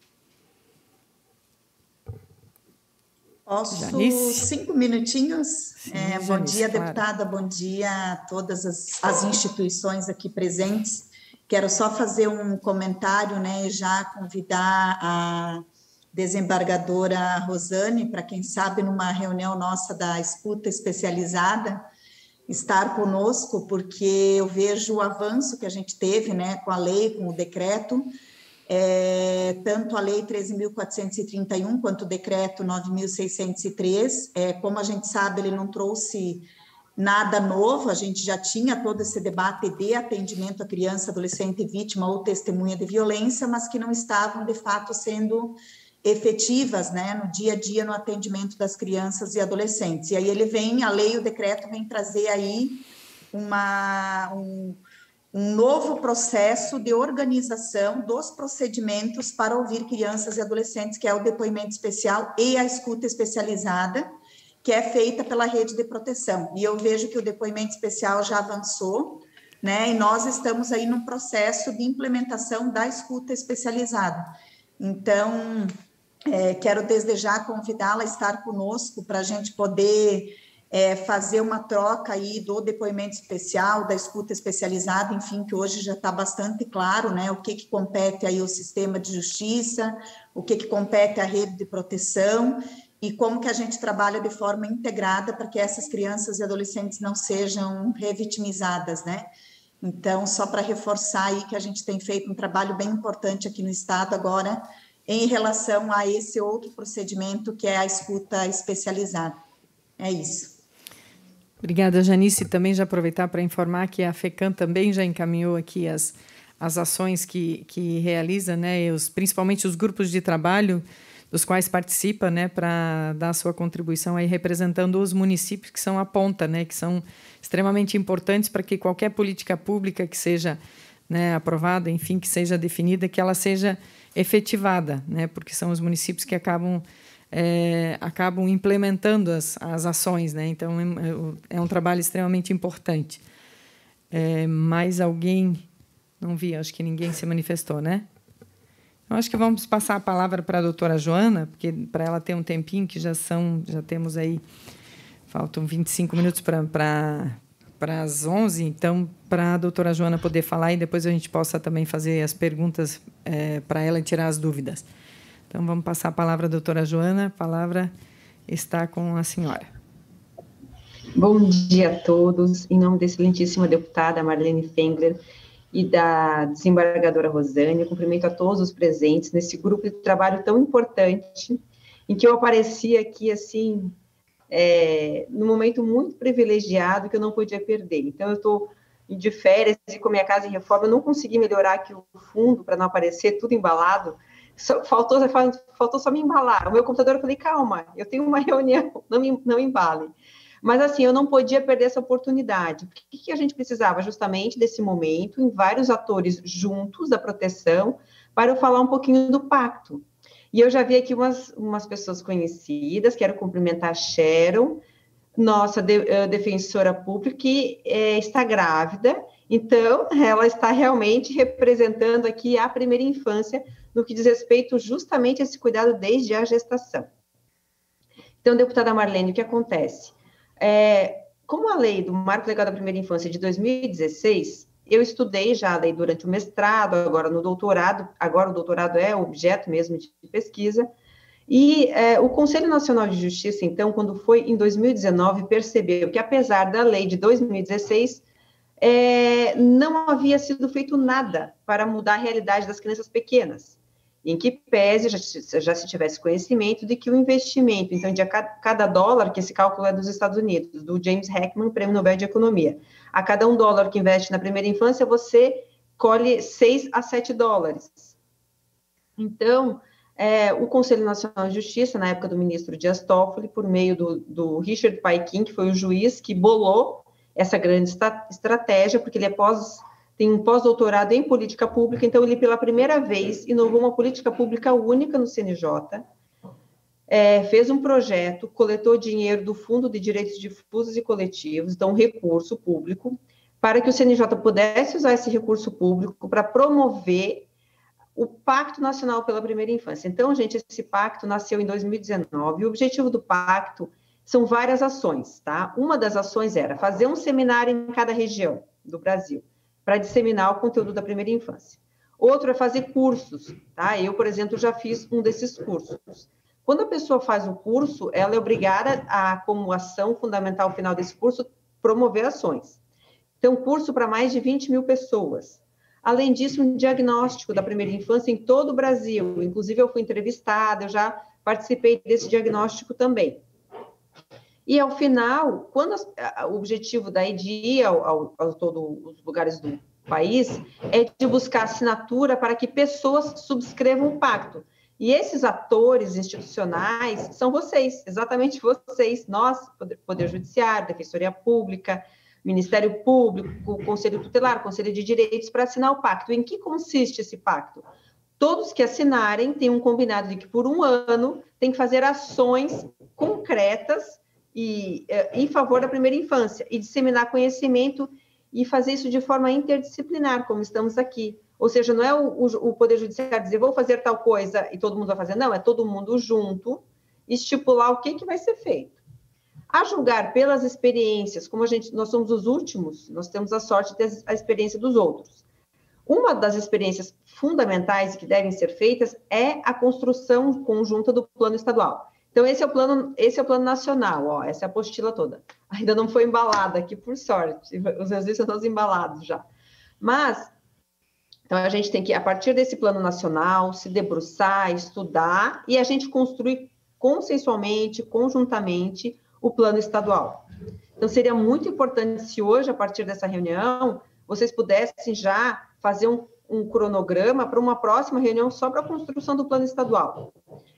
Posso? Janice? Cinco minutinhos? Sim, é, bom Janice, dia, claro. Deputada, bom dia a todas as, as instituições aqui presentes. Quero só fazer um comentário, né, e já convidar a desembargadora Rosane, para quem sabe, numa reunião nossa da escuta especializada, estar conosco, porque eu vejo o avanço que a gente teve, né, com a lei, com o decreto, é, tanto a lei treze mil quatrocentos e trinta e um quanto o decreto nove mil seiscentos e três, é, como a gente sabe, ele não trouxe nada novo, a gente já tinha todo esse debate de atendimento à criança, adolescente, vítima ou testemunha de violência, mas que não estavam, de fato, sendo efetivas, né, no dia a dia, no atendimento das crianças e adolescentes. E aí ele vem, a lei e o decreto vem trazer aí uma, um, um novo processo de organização dos procedimentos para ouvir crianças e adolescentes, que é o depoimento especial e a escuta especializada, que é feita pela rede de proteção. E eu vejo que o depoimento especial já avançou, né, e nós estamos aí num processo de implementação da escuta especializada. Então, É, quero desde já convidá-la a estar conosco para a gente poder é, fazer uma troca aí do depoimento especial, da escuta especializada, enfim, que hoje já está bastante claro, né, o que, que compete aí ao sistema de justiça, o que, que compete à rede de proteção e como que a gente trabalha de forma integrada para que essas crianças e adolescentes não sejam revitimizadas, né? Então, só para reforçar aí que a gente tem feito um trabalho bem importante aqui no Estado agora, em relação a esse outro procedimento, que é a escuta especializada. É isso. Obrigada, Janice. Também já aproveitar para informar que a FECAM também já encaminhou aqui as, as ações que, que realiza, né, os, principalmente os grupos de trabalho dos quais participa, né, para dar a sua contribuição aí, representando os municípios que são a ponta, né, que são extremamente importantes para que qualquer política pública que seja, né, aprovada, enfim, que seja definida, que ela seja efetivada, né, porque são os municípios que acabam, é, acabam implementando as, as ações, né, então é, é um trabalho extremamente importante. É, mais alguém? Não vi, acho que ninguém se manifestou, né? Eu acho que vamos passar a palavra para a doutora Joana, porque para ela ter um tempinho, que já são, já temos aí, faltam vinte e cinco minutos para para as onze, então, para a doutora Joana poder falar e depois a gente possa também fazer as perguntas é, para ela e tirar as dúvidas. Então, vamos passar a palavra à doutora Joana. A palavra está com a senhora. Bom dia a todos. Em nome da excelentíssima deputada Marlene Fengler e da desembargadora Rosane, eu cumprimento a todos os presentes nesse grupo de trabalho tão importante em que eu apareci aqui, assim, é, num momento muito privilegiado que eu não podia perder. Então, eu estou de férias e com minha casa em reforma, eu não consegui melhorar aqui o fundo para não aparecer tudo embalado. Só, faltou, faltou só me embalar. O meu computador, eu falei, calma, eu tenho uma reunião, não, me, não embale. Mas, assim, eu não podia perder essa oportunidade. O que, que a gente precisava? Justamente desse momento, em vários atores juntos da proteção, para eu falar um pouquinho do pacto. E eu já vi aqui umas, umas pessoas conhecidas, quero cumprimentar a Sharon, nossa de, uh, defensora pública, que é, está grávida, então ela está realmente representando aqui a primeira infância, no que diz respeito justamente a esse cuidado desde a gestação. Então, deputada Marlene, o que acontece? É, como a lei do Marco Legal da Primeira Infância de dois mil e dezesseis, eu estudei já a lei durante o mestrado, agora no doutorado, agora o doutorado é objeto mesmo de pesquisa, e é, o Conselho Nacional de Justiça, então, quando foi em dois mil e dezenove, percebeu que, apesar da lei de dois mil e dezesseis, é, não havia sido feito nada para mudar a realidade das crianças pequenas, em que pese já, já se tivesse conhecimento de que o investimento, então, de a cada, cada dólar, que esse cálculo é dos Estados Unidos, do James Heckman, Prêmio Nobel de Economia, a cada um dólar que investe na primeira infância, você colhe seis a sete dólares. Então, é, o Conselho Nacional de Justiça, na época do ministro Dias Toffoli, por meio do, do Richard Paquin, que foi o juiz que bolou essa grande esta, estratégia, porque ele é pós... tem um pós-doutorado em política pública, então ele, pela primeira vez, inovou uma política pública única no C N J, é, fez um projeto, coletou dinheiro do Fundo de Direitos Difusos e Coletivos, então um recurso público, para que o C N J pudesse usar esse recurso público para promover o Pacto Nacional pela Primeira Infância. Então, gente, esse pacto nasceu em dois mil e dezenove, e o objetivo do pacto são várias ações, tá? Uma das ações era fazer um seminário em cada região do Brasil, para disseminar o conteúdo da primeira infância. Outro é fazer cursos, tá? Eu, por exemplo, já fiz um desses cursos. Quando a pessoa faz o curso, ela é obrigada a, como ação fundamental final desse curso, promover ações. Então, curso para mais de vinte mil pessoas. Além disso, um diagnóstico da primeira infância em todo o Brasil. Inclusive, eu fui entrevistada, eu já participei desse diagnóstico também. E, ao final, quando as, a, o objetivo daí de ir ao, ao, a todos os lugares do país é de buscar assinatura para que pessoas subscrevam o pacto. E esses atores institucionais são vocês, exatamente vocês, nós, Poder, Poder Judiciário, Defensoria Pública, Ministério Público, Conselho Tutelar, Conselho de Direitos, para assinar o pacto. Em que consiste esse pacto? Todos que assinarem têm um combinado de que, por um ano, tem que fazer ações concretas e, em favor da primeira infância, e disseminar conhecimento e fazer isso de forma interdisciplinar, como estamos aqui. Ou seja, não é o, o, o Poder Judiciário dizer, vou fazer tal coisa e todo mundo vai fazer, não, é todo mundo junto, estipular o que, que vai ser feito. A julgar pelas experiências, como a gente, nós somos os últimos, nós temos a sorte de ter a experiência dos outros. Uma das experiências fundamentais que devem ser feitas é a construção conjunta do plano estadual. Então, esse é o plano, esse é o plano nacional, ó, essa é a apostila toda. Ainda não foi embalada aqui, por sorte, os meus livros estão todos embalados já. Mas, então, a gente tem que, a partir desse plano nacional, se debruçar, estudar, e a gente construir consensualmente, conjuntamente, o plano estadual. Então, seria muito importante se hoje, a partir dessa reunião, vocês pudessem já fazer um, um cronograma para uma próxima reunião só para a construção do plano estadual.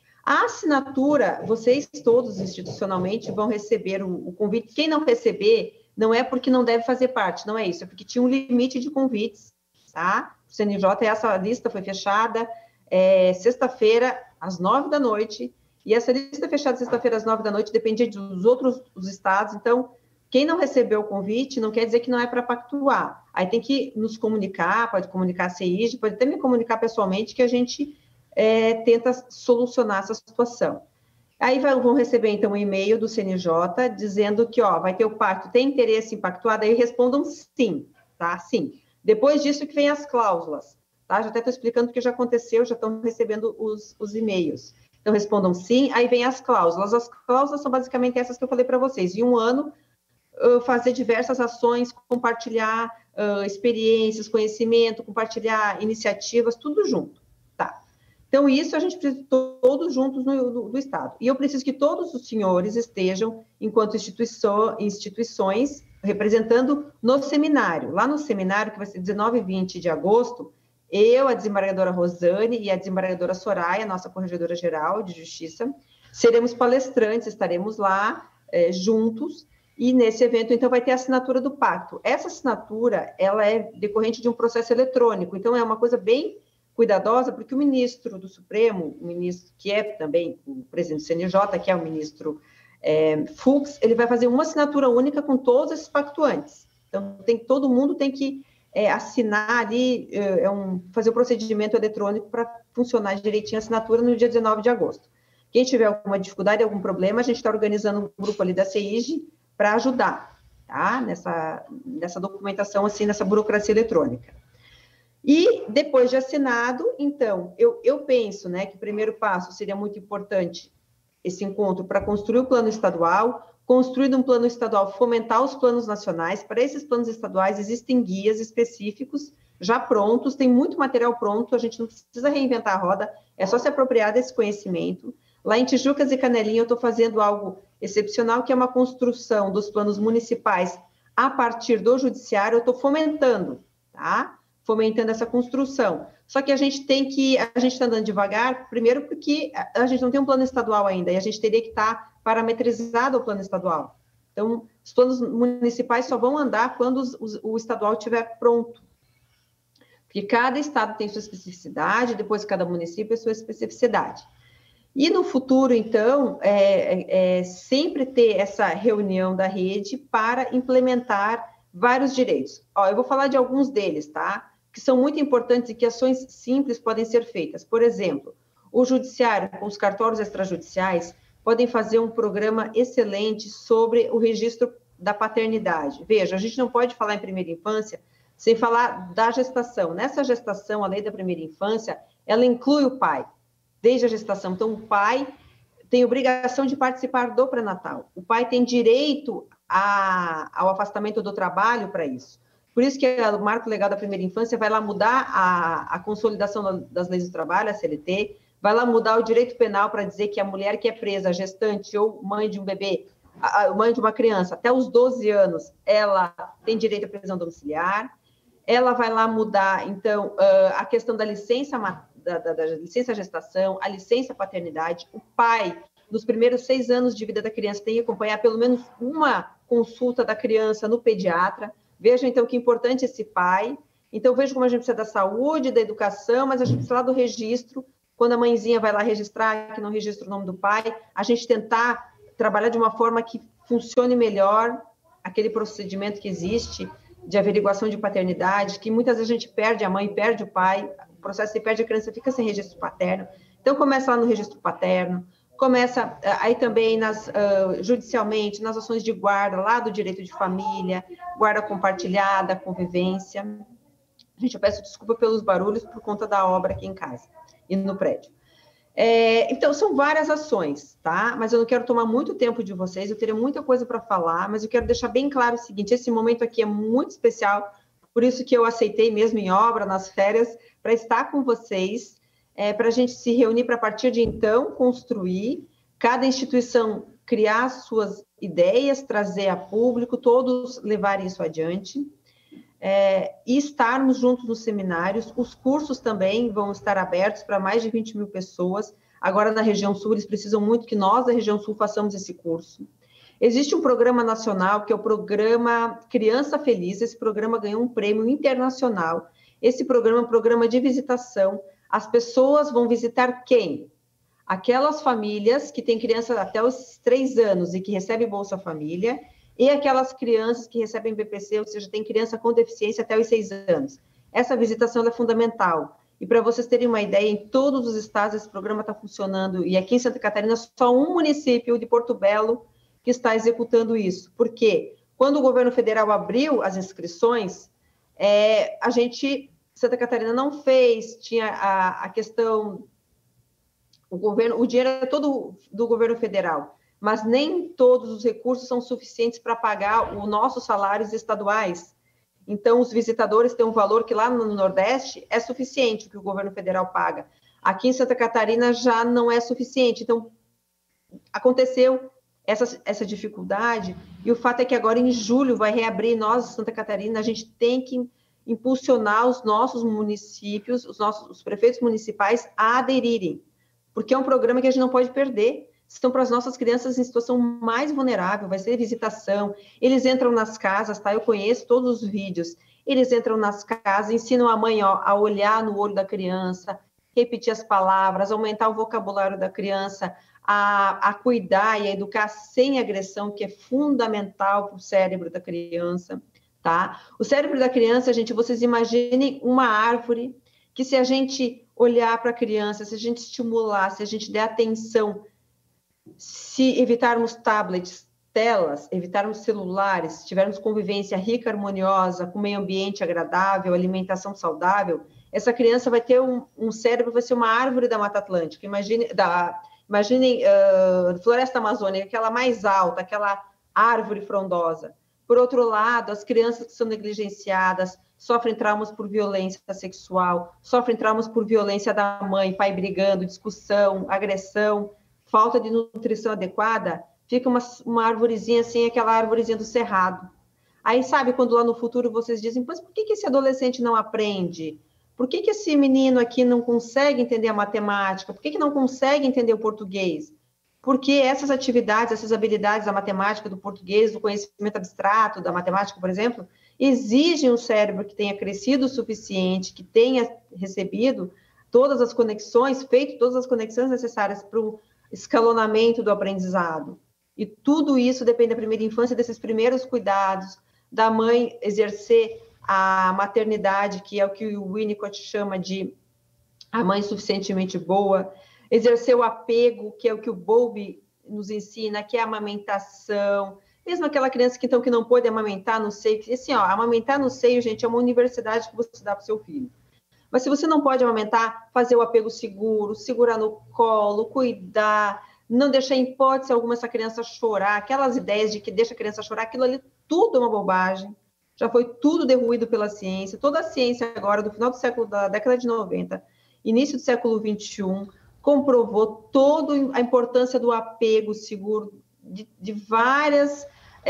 A assinatura, vocês todos institucionalmente vão receber o, o convite. Quem não receber, não é porque não deve fazer parte, não é isso, é porque tinha um limite de convites, tá? O C N J, essa lista foi fechada é, sexta-feira, às nove da noite, e essa lista fechada sexta-feira às nove da noite dependia dos outros dos estados, então, quem não recebeu o convite não quer dizer que não é para pactuar. Aí tem que nos comunicar, pode comunicar a C I G, pode até me comunicar pessoalmente que a gente é, tenta solucionar essa situação. Aí vai, vão receber, então, um e-mail do C N J dizendo que, ó, vai ter o pacto, tem interesse em pactuar? Daí respondam sim, tá? Sim. Depois disso que vem as cláusulas, tá? Já até estou explicando porque já aconteceu, já estão recebendo os, os e-mails. Então, respondam sim, aí vem as cláusulas. As cláusulas são basicamente essas que eu falei para vocês. Em um ano, uh, fazer diversas ações, compartilhar uh, experiências, conhecimento, compartilhar iniciativas, tudo junto, tá? Então, isso a gente precisa todos juntos no, no, do Estado. E eu preciso que todos os senhores estejam, enquanto instituição, instituições, representando no seminário. Lá no seminário, que vai ser dezenove e vinte de agosto, eu, a desembargadora Rosane e a desembargadora Soraya, nossa corregedora-geral de Justiça, seremos palestrantes, estaremos lá é, juntos, e nesse evento, então, vai ter a assinatura do pacto. Essa assinatura, ela é decorrente de um processo eletrônico, então é uma coisa bem cuidadosa, porque o ministro do Supremo, o ministro que é também o presidente do C N J, que é o ministro é, Fux, ele vai fazer uma assinatura única com todos esses pactuantes. Então, tem, todo mundo tem que é, assinar ali, é, um, fazer o procedimento eletrônico para funcionar direitinho a assinatura no dia dezenove de agosto. Quem tiver alguma dificuldade, algum problema, a gente está organizando um grupo ali da C I G para ajudar, tá? Nessa, nessa documentação, assim, nessa burocracia eletrônica. E, depois de assinado, então, eu, eu penso, né, que o primeiro passo seria muito importante esse encontro para construir o plano estadual, construído um plano estadual, fomentar os planos nacionais. Para esses planos estaduais, existem guias específicos já prontos, tem muito material pronto, a gente não precisa reinventar a roda, é só se apropriar desse conhecimento. Lá em Tijucas e Canelinha, eu estou fazendo algo excepcional, que é uma construção dos planos municipais a partir do judiciário, eu estou fomentando, tá? Fomentando essa construção. Só que a gente tem que, a gente está andando devagar, primeiro porque a gente não tem um plano estadual ainda, e a gente teria que estar parametrizado o plano estadual. Então, os planos municipais só vão andar quando os, os, o estadual estiver pronto. Porque cada estado tem sua especificidade, depois cada município tem sua especificidade. E no futuro, então, é, é sempre ter essa reunião da rede para implementar vários direitos. Ó, eu vou falar de alguns deles, tá? Que são muito importantes e que ações simples podem ser feitas. Por exemplo, o judiciário, com os cartórios extrajudiciais, podem fazer um programa excelente sobre o registro da paternidade. Veja, a gente não pode falar em primeira infância sem falar da gestação. Nessa gestação, a lei da primeira infância, ela inclui o pai, desde a gestação. Então, o pai tem obrigação de participar do pré-natal. O pai tem direito a, ao afastamento do trabalho para isso. Por isso que o Marco Legal da Primeira Infância vai lá mudar a, a consolidação das leis do trabalho, a C L T, vai lá mudar o direito penal para dizer que a mulher que é presa, gestante ou mãe de um bebê, a, a mãe de uma criança, até os doze anos, ela tem direito à prisão domiciliar. Ela vai lá mudar, então, uh, a questão da licença, da, da, da licença gestação, a licença paternidade. O pai, nos primeiros seis anos de vida da criança, tem que acompanhar pelo menos uma consulta da criança no pediatra. Veja, então, que importante esse pai. Então, veja como a gente precisa da saúde, da educação, mas a gente precisa lá do registro. Quando a mãezinha vai lá registrar, que não registra o nome do pai, a gente tentar trabalhar de uma forma que funcione melhor aquele procedimento que existe de averiguação de paternidade, que muitas vezes a gente perde a mãe, perde o pai, o processo se perde, a criança fica sem registro paterno. Então, começa lá no registro paterno, começa aí também nas, uh, judicialmente, nas ações de guarda, lá do direito de família, guarda compartilhada, convivência. Gente, eu peço desculpa pelos barulhos por conta da obra aqui em casa e no prédio. É, então, são várias ações, tá? Mas eu não quero tomar muito tempo de vocês, eu teria muita coisa para falar, mas eu quero deixar bem claro o seguinte, esse momento aqui é muito especial, por isso que eu aceitei mesmo em obra, nas férias, para estar com vocês, é, para a gente se reunir para, a partir de então, construir, cada instituição criar suas ideias, trazer a público, todos levarem isso adiante, é, e estarmos juntos nos seminários. Os cursos também vão estar abertos para mais de vinte mil pessoas. Agora, na região sul, eles precisam muito que nós, da região sul, façamos esse curso. Existe um programa nacional, que é o programa Criança Feliz. Esse programa ganhou um prêmio internacional. Esse programa é um programa de visitação. As pessoas vão visitar quem? Aquelas famílias que têm criança até os três anos e que recebem Bolsa Família, e aquelas crianças que recebem B P C, ou seja, tem criança com deficiência até os seis anos. Essa visitação é fundamental. E para vocês terem uma ideia, em todos os estados esse programa está funcionando, e aqui em Santa Catarina só um município de Porto Belo que está executando isso. Por quê? Quando o governo federal abriu as inscrições, é, a gente, Santa Catarina não fez, tinha a, a questão, o governo, o dinheiro é todo do governo federal, mas nem todos os recursos são suficientes para pagar os nossos salários estaduais. Então, os visitadores têm um valor que lá no Nordeste é suficiente, que o governo federal paga. Aqui em Santa Catarina já não é suficiente. Então, aconteceu essa, essa dificuldade, e o fato é que agora em julho vai reabrir. Nós, Santa Catarina, a gente tem que impulsionar os nossos municípios, os nossos os prefeitos municipais a aderirem, porque é um programa que a gente não pode perder. Estão para as nossas crianças em situação mais vulnerável, vai ser visitação, eles entram nas casas, tá? Eu conheço todos os vídeos, eles entram nas casas, ensinam a mãe, ó, a olhar no olho da criança, repetir as palavras, aumentar o vocabulário da criança, a, a cuidar e a educar sem agressão, que é fundamental para o cérebro da criança, tá? O cérebro da criança, gente, vocês imaginem uma árvore que, se a gente olhar para a criança, se a gente estimular, se a gente der atenção, se evitarmos tablets, telas, evitarmos celulares, tivermos convivência rica, harmoniosa, com meio ambiente agradável, alimentação saudável, essa criança vai ter um, um cérebro, vai ser uma árvore da Mata Atlântica. Imagine, da, imaginem uh, Floresta Amazônica, aquela mais alta, aquela árvore frondosa. Por outro lado, as crianças que são negligenciadas, sofrem traumas por violência sexual, sofrem traumas por violência da mãe, pai brigando, discussão, agressão, falta de nutrição adequada, fica uma, uma arvorezinha assim, aquela arvorezinha do cerrado. Aí, sabe, quando lá no futuro vocês dizem, mas por que, que esse adolescente não aprende? Por que, que esse menino aqui não consegue entender a matemática? Por que, que não consegue entender o português? Porque essas atividades, essas habilidades da matemática, do português, do conhecimento abstrato, da matemática, por exemplo, exigem um cérebro que tenha crescido o suficiente, que tenha recebido todas as conexões, feito todas as conexões necessárias para o escalonamento do aprendizado. E tudo isso depende da primeira infância, desses primeiros cuidados, da mãe exercer a maternidade, que é o que o Winnicott chama de a mãe suficientemente boa, exercer o apego, que é o que o Bowlby nos ensina, que é a amamentação, mesmo aquela criança que, então, que não pode amamentar no seio, assim, ó, amamentar no seio, gente, é uma universidade que você dá para o seu filho. Mas se você não pode amamentar, fazer o apego seguro, segurar no colo, cuidar, não deixar em hipótese alguma essa criança chorar, aquelas ideias de que deixa a criança chorar, aquilo ali tudo é uma bobagem, já foi tudo derruído pela ciência. Toda a ciência agora, do final do século, da década de noventa, início do século vinte e um, comprovou toda a importância do apego seguro, de, de várias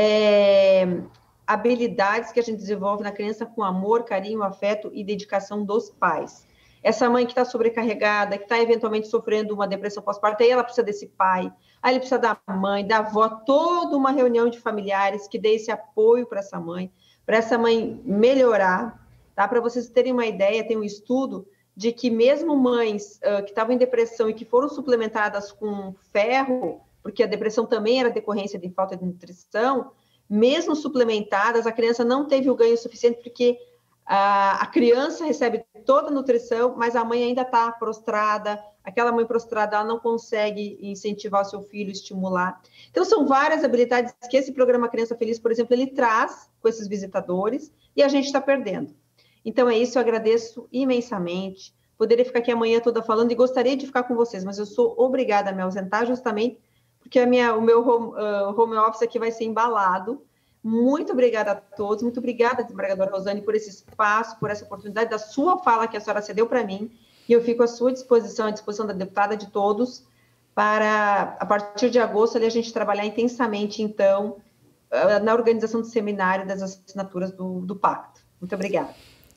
é, habilidades que a gente desenvolve na criança com amor, carinho, afeto e dedicação dos pais. Essa mãe que está sobrecarregada, que está eventualmente sofrendo uma depressão pós-parto, aí ela precisa desse pai, aí ele precisa da mãe, da avó, toda uma reunião de familiares que dê esse apoio para essa mãe, para essa mãe melhorar, tá? Para vocês terem uma ideia, tem um estudo de que mesmo mães uh, que estavam em depressão e que foram suplementadas com ferro, porque a depressão também era decorrência de falta de nutrição, mesmo suplementadas, a criança não teve o ganho suficiente, porque uh, a criança recebe toda a nutrição, mas a mãe ainda está prostrada, aquela mãe prostrada, ela não consegue incentivar o seu filho, estimular. Então, são várias habilidades que esse programa Criança Feliz, por exemplo, ele traz com esses visitadores, e a gente está perdendo. Então, é isso, eu agradeço imensamente. Poderia ficar aqui amanhã toda falando e gostaria de ficar com vocês, mas eu sou obrigada a me ausentar justamente porque a minha, o meu home, uh, home office aqui vai ser embalado. Muito obrigada a todos, muito obrigada, desembargadora Rosane, por esse espaço, por essa oportunidade da sua fala que a senhora cedeu para mim, e eu fico à sua disposição, à disposição da deputada, de todos, para, a partir de agosto, ali, a gente trabalhar intensamente, então, na organização do seminário das assinaturas do, do pacto. Muito obrigada.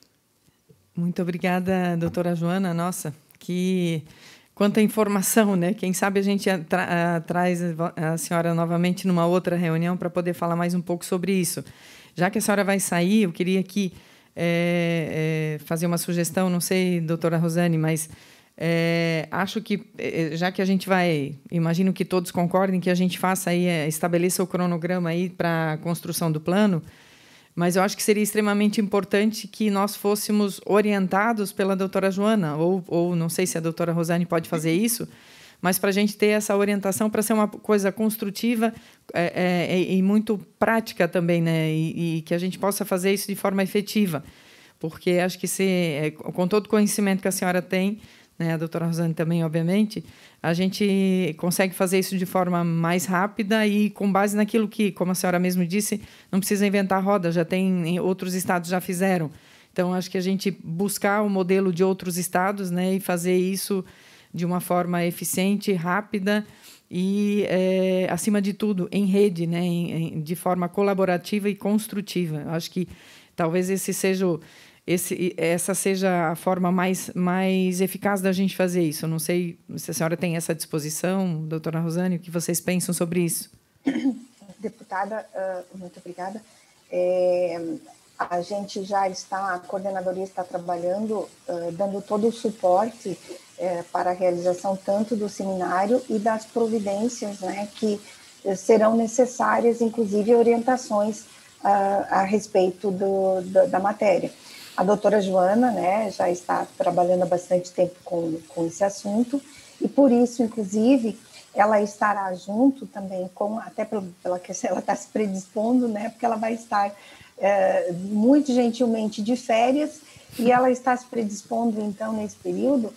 Muito obrigada, doutora Joana. Nossa, que quanta informação, né? Quem sabe a gente tra traz a senhora novamente numa outra reunião para poder falar mais um pouco sobre isso. Já que a senhora vai sair, eu queria aqui é, é, fazer uma sugestão, não sei, doutora Rosane, mas é, acho que, já que a gente vai, imagino que todos concordem que a gente faça aí, é, estabeleça o cronograma aí para a construção do plano, mas eu acho que seria extremamente importante que nós fôssemos orientados pela doutora Joana, ou, ou não sei se a doutora Rosane pode fazer isso, mas para a gente ter essa orientação para ser uma coisa construtiva é, é, e muito prática também, né? E, e que a gente possa fazer isso de forma efetiva, porque acho que, se, é, com todo o conhecimento que a senhora tem, né, a doutora Rosane também, obviamente, a gente consegue fazer isso de forma mais rápida e com base naquilo que, como a senhora mesmo disse, não precisa inventar roda, já tem, outros estados já fizeram. Então, acho que a gente buscar o modelo de outros estados, né, e fazer isso de uma forma eficiente, rápida e, é, acima de tudo, em rede, né? em, em, de forma colaborativa e construtiva. Acho que talvez esse seja o, esse, essa seja a forma mais, mais eficaz da gente fazer isso. Eu não sei se a senhora tem essa disposição, doutora Rosane, o que vocês pensam sobre isso? Deputada, uh, muito obrigada. É, a gente já está, a coordenadoria está trabalhando, uh, dando todo o suporte uh, para a realização tanto do seminário e das providências, né, que uh, serão necessárias, inclusive orientações uh, a respeito do, do, da matéria. A doutora Joana, né, já está trabalhando há bastante tempo com, com esse assunto, e por isso, inclusive, ela estará junto também com, até pela, pela questão, ela está se predispondo, né, porque ela vai estar é, muito gentilmente de férias, e ela está se predispondo, então, nesse período,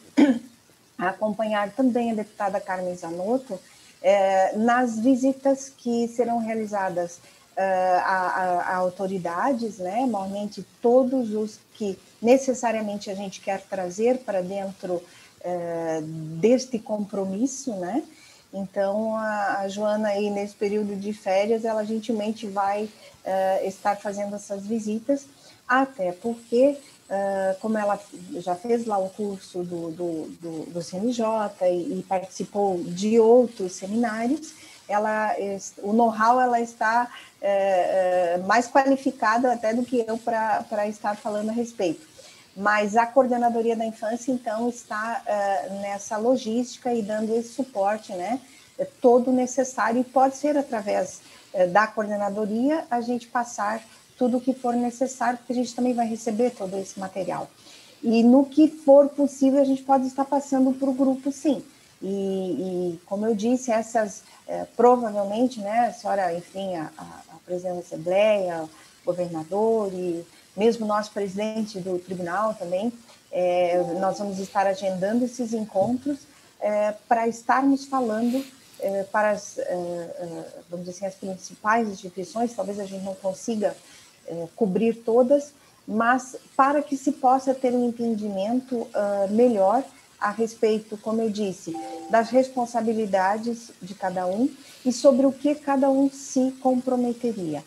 a acompanhar também a deputada Carmen Zanotto é, nas visitas que serão realizadas é, a, a, a autoridades, né, normalmente todos os que necessariamente a gente quer trazer para dentro é, deste compromisso, né. Então, a, a Joana, aí, nesse período de férias, ela gentilmente vai uh, estar fazendo essas visitas, até porque, uh, como ela já fez lá o curso do, do, do, do C N J e, e participou de outros seminários, ela, o know-how ela está uh, uh, mais qualificada até do que eu para estar falando a respeito. Mas a Coordenadoria da Infância, então, está uh, nessa logística e dando esse suporte, né, todo necessário, e pode ser através uh, da coordenadoria a gente passar tudo o que for necessário, porque a gente também vai receber todo esse material. E no que for possível, a gente pode estar passando para o grupo, sim. E, e, como eu disse, essas, uh, provavelmente, né, a senhora, enfim, a, a, a presidente da Assembleia, o governador e mesmo nosso presidente do tribunal também, é, nós vamos estar agendando esses encontros é, para estarmos falando é, para as, é, vamos dizer assim, as principais instituições, talvez a gente não consiga é, cobrir todas, mas para que se possa ter um entendimento uh, melhor a respeito, como eu disse, das responsabilidades de cada um e sobre o que cada um se comprometeria.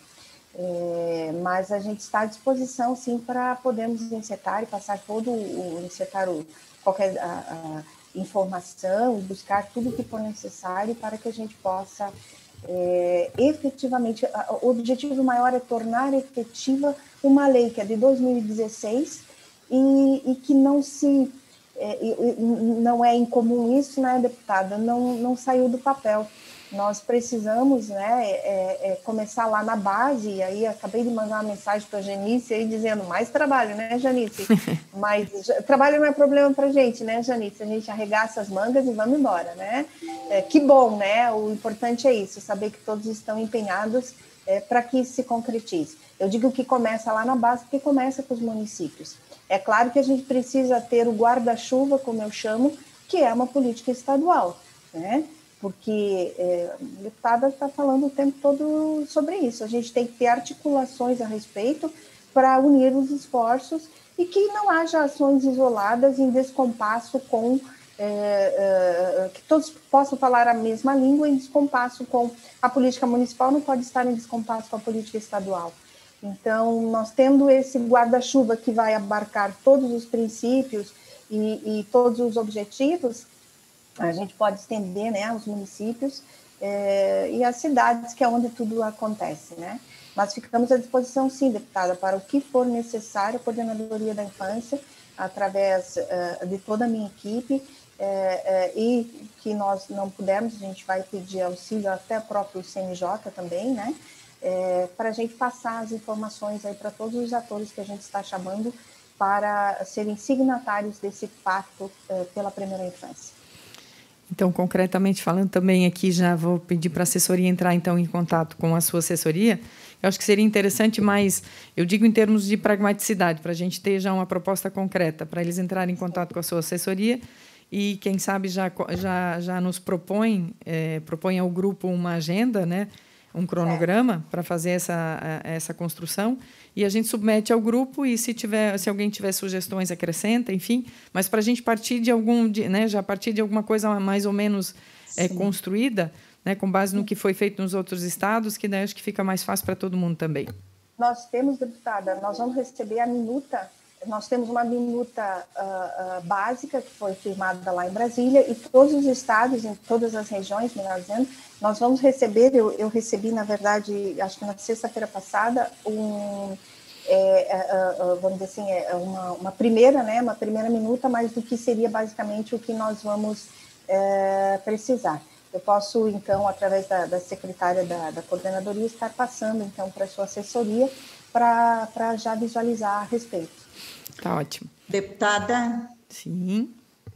É, mas a gente está à disposição, sim, para podermos insetar e passar todo o, insetar o, qualquer a, a informação e buscar tudo o que for necessário para que a gente possa é, efetivamente, a, o objetivo maior é tornar efetiva uma lei que é de dois mil e dezesseis e, e que não se, é, não é incomum isso, né, deputada, não, não saiu do papel. Nós precisamos, né, é, é, começar lá na base, e aí acabei de mandar uma mensagem para a Janice aí dizendo mais trabalho, né, Janice? Mas trabalho não é problema para a gente, né, Janice? A gente arregaça as mangas e vamos embora, né? É, que bom, né? O importante é isso, saber que todos estão empenhados é, para que isso se concretize. Eu digo que começa lá na base, porque começa com os municípios. É claro que a gente precisa ter o guarda-chuva, como eu chamo, que é uma política estadual, né? Porque é, a deputada está falando o tempo todo sobre isso. A gente tem que ter articulações a respeito para unir os esforços e que não haja ações isoladas em descompasso com... É, é, que todos possam falar a mesma língua em descompasso com a política municipal, não pode estar em descompasso com a política estadual. Então, nós tendo esse guarda-chuva que vai abarcar todos os princípios e, e todos os objetivos, a gente pode estender, né, os municípios é, e as cidades, que é onde tudo acontece, né? Mas ficamos à disposição, sim, deputada, para o que for necessário, a Coordenadoria da Infância, através uh, de toda a minha equipe, uh, uh, e que nós não pudermos, a gente vai pedir auxílio até o próprio C N J também, né? Uh, para a gente passar as informações aí para todos os atores que a gente está chamando para serem signatários desse pacto uh, pela primeira infância. Então, concretamente falando também aqui, já vou pedir para a assessoria entrar, então, em contato com a sua assessoria. Eu acho que seria interessante, mas eu digo em termos de pragmaticidade, para a gente ter já uma proposta concreta, para eles entrarem em contato com a sua assessoria e, quem sabe, já, já, já nos propõe, é, propõe ao grupo uma agenda, né, um cronograma para fazer essa, essa construção e a gente submete ao grupo e se, tiver, se alguém tiver sugestões, acrescenta, enfim. Mas para a gente partir de algum, de, né, já partir de alguma coisa mais ou menos é, construída, né, com base no que foi feito nos outros estados, que daí acho que fica mais fácil para todo mundo também. Nós temos, deputada, nós vamos receber a minuta, nós temos uma minuta uh, uh, básica que foi firmada lá em Brasília e todos os estados, em todas as regiões, melhor dizendo, nós vamos receber, eu, eu recebi, na verdade, acho que na sexta-feira passada, um, é, é, vamos dizer assim, é uma, uma primeira, né, uma primeira minuta, mas do que seria basicamente o que nós vamos é, precisar. Eu posso, então, através da, da secretária da, da coordenadoria, estar passando, então, para a sua assessoria, para já visualizar a respeito. Tá ótimo. Deputada? Sim.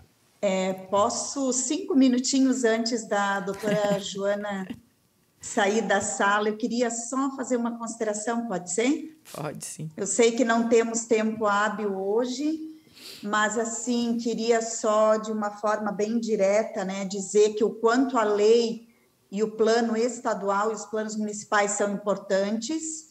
É, posso, cinco minutinhos antes da doutora Joana sair da sala, eu queria só fazer uma consideração, pode ser? Pode, sim. Eu sei que não temos tempo hábil hoje, mas, assim, queria só, de uma forma bem direta, né, dizer que o quanto a lei e o plano estadual e os planos municipais são importantes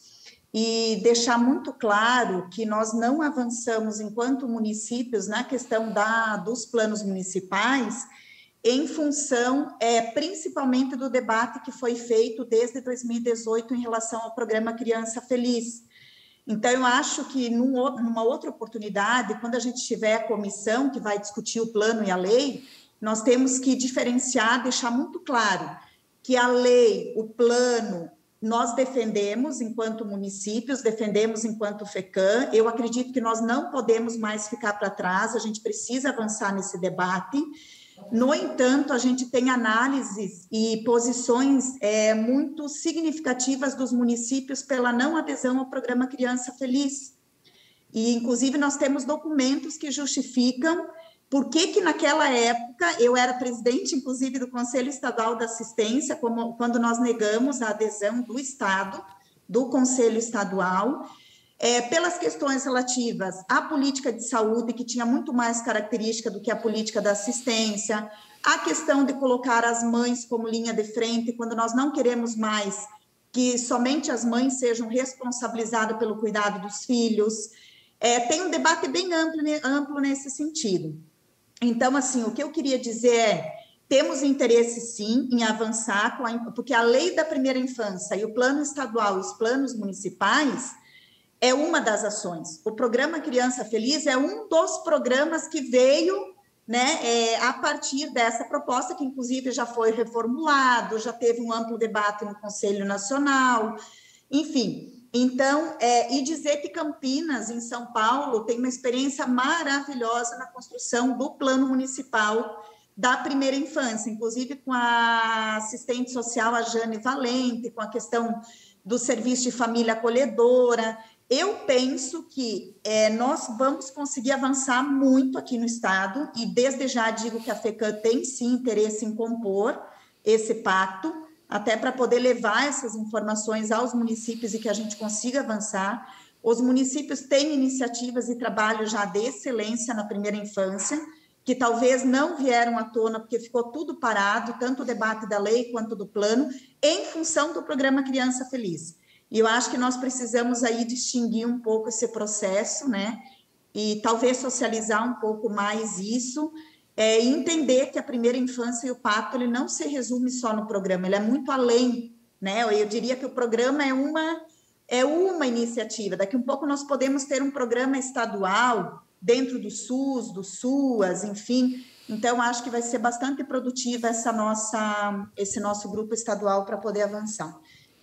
e deixar muito claro que nós não avançamos, enquanto municípios, na questão da, dos planos municipais, em função, é, principalmente, do debate que foi feito desde dois mil e dezoito em relação ao programa Criança Feliz. Então, eu acho que num, numa outra oportunidade, quando a gente tiver a comissão que vai discutir o plano e a lei, nós temos que diferenciar, deixar muito claro que a lei, o plano, nós defendemos enquanto municípios, defendemos enquanto FECAM. Eu acredito que nós não podemos mais ficar para trás, a gente precisa avançar nesse debate. No entanto, a gente tem análises e posições é, muito significativas dos municípios pela não adesão ao programa Criança Feliz. E, inclusive, nós temos documentos que justificam por que que naquela época, eu era presidente, inclusive, do Conselho Estadual da Assistência, como, quando nós negamos a adesão do Estado, do Conselho Estadual, É, pelas questões relativas à política de saúde, que tinha muito mais característica do que a política da assistência, a questão de colocar as mães como linha de frente, quando nós não queremos mais que somente as mães sejam responsabilizadas pelo cuidado dos filhos. É, tem um debate bem amplo, amplo nesse sentido. Então, assim, o que eu queria dizer é, temos interesse, sim, em avançar, com a, porque a lei da primeira infância e o plano estadual e os planos municipais é uma das ações. O programa Criança Feliz é um dos programas que veio, né, é, a partir dessa proposta, que inclusive já foi reformulado, já teve um amplo debate no Conselho Nacional, enfim. Então, é, e dizer que Campinas, em São Paulo, tem uma experiência maravilhosa na construção do plano municipal da primeira infância, inclusive com a assistente social, a Jane Valente, com a questão do serviço de família acolhedora. Eu penso que é, nós vamos conseguir avançar muito aqui no Estado, e desde já digo que a FECAM tem sim interesse em compor esse pacto, até para poder levar essas informações aos municípios e que a gente consiga avançar. Os municípios têm iniciativas e trabalho já de excelência na primeira infância, que talvez não vieram à tona porque ficou tudo parado, tanto o debate da lei quanto do plano, em função do programa Criança Feliz. E eu acho que nós precisamos aí distinguir um pouco esse processo, né? E talvez socializar um pouco mais isso, é, e entender que a primeira infância e o pacto, ele não se resume só no programa, ele é muito além, né? Eu diria que o programa é uma, é uma iniciativa. Daqui a um pouco nós podemos ter um programa estadual dentro do SUS, do SUAS, enfim. Então, acho que vai ser bastante produtiva essa nossa, esse nosso grupo estadual para poder avançar.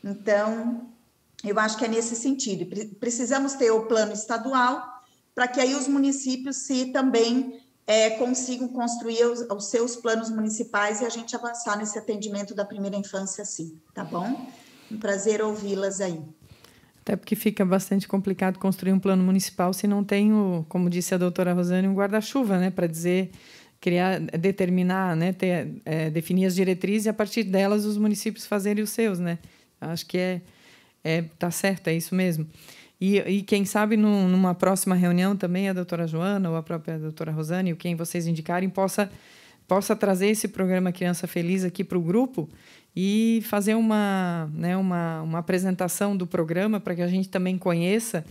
Então, eu acho que é nesse sentido. Precisamos ter o plano estadual para que aí os municípios se também é, consigam construir os, os seus planos municipais e a gente avançar nesse atendimento da primeira infância, sim. Tá bom? Um prazer ouvi-las aí. Até porque fica bastante complicado construir um plano municipal se não tem, o, como disse a doutora Rosane, um guarda-chuva, né, para dizer, criar, determinar, né, ter, é, definir as diretrizes e, a partir delas, os municípios fazerem os seus, né? Acho que é É, tá certo, é isso mesmo. E, e quem sabe, num, numa próxima reunião também, a doutora Joana ou a própria doutora Rosane, ou quem vocês indicarem, possa, possa trazer esse programa Criança Feliz aqui para o grupo e fazer uma, né, uma, uma apresentação do programa para que a gente também conheça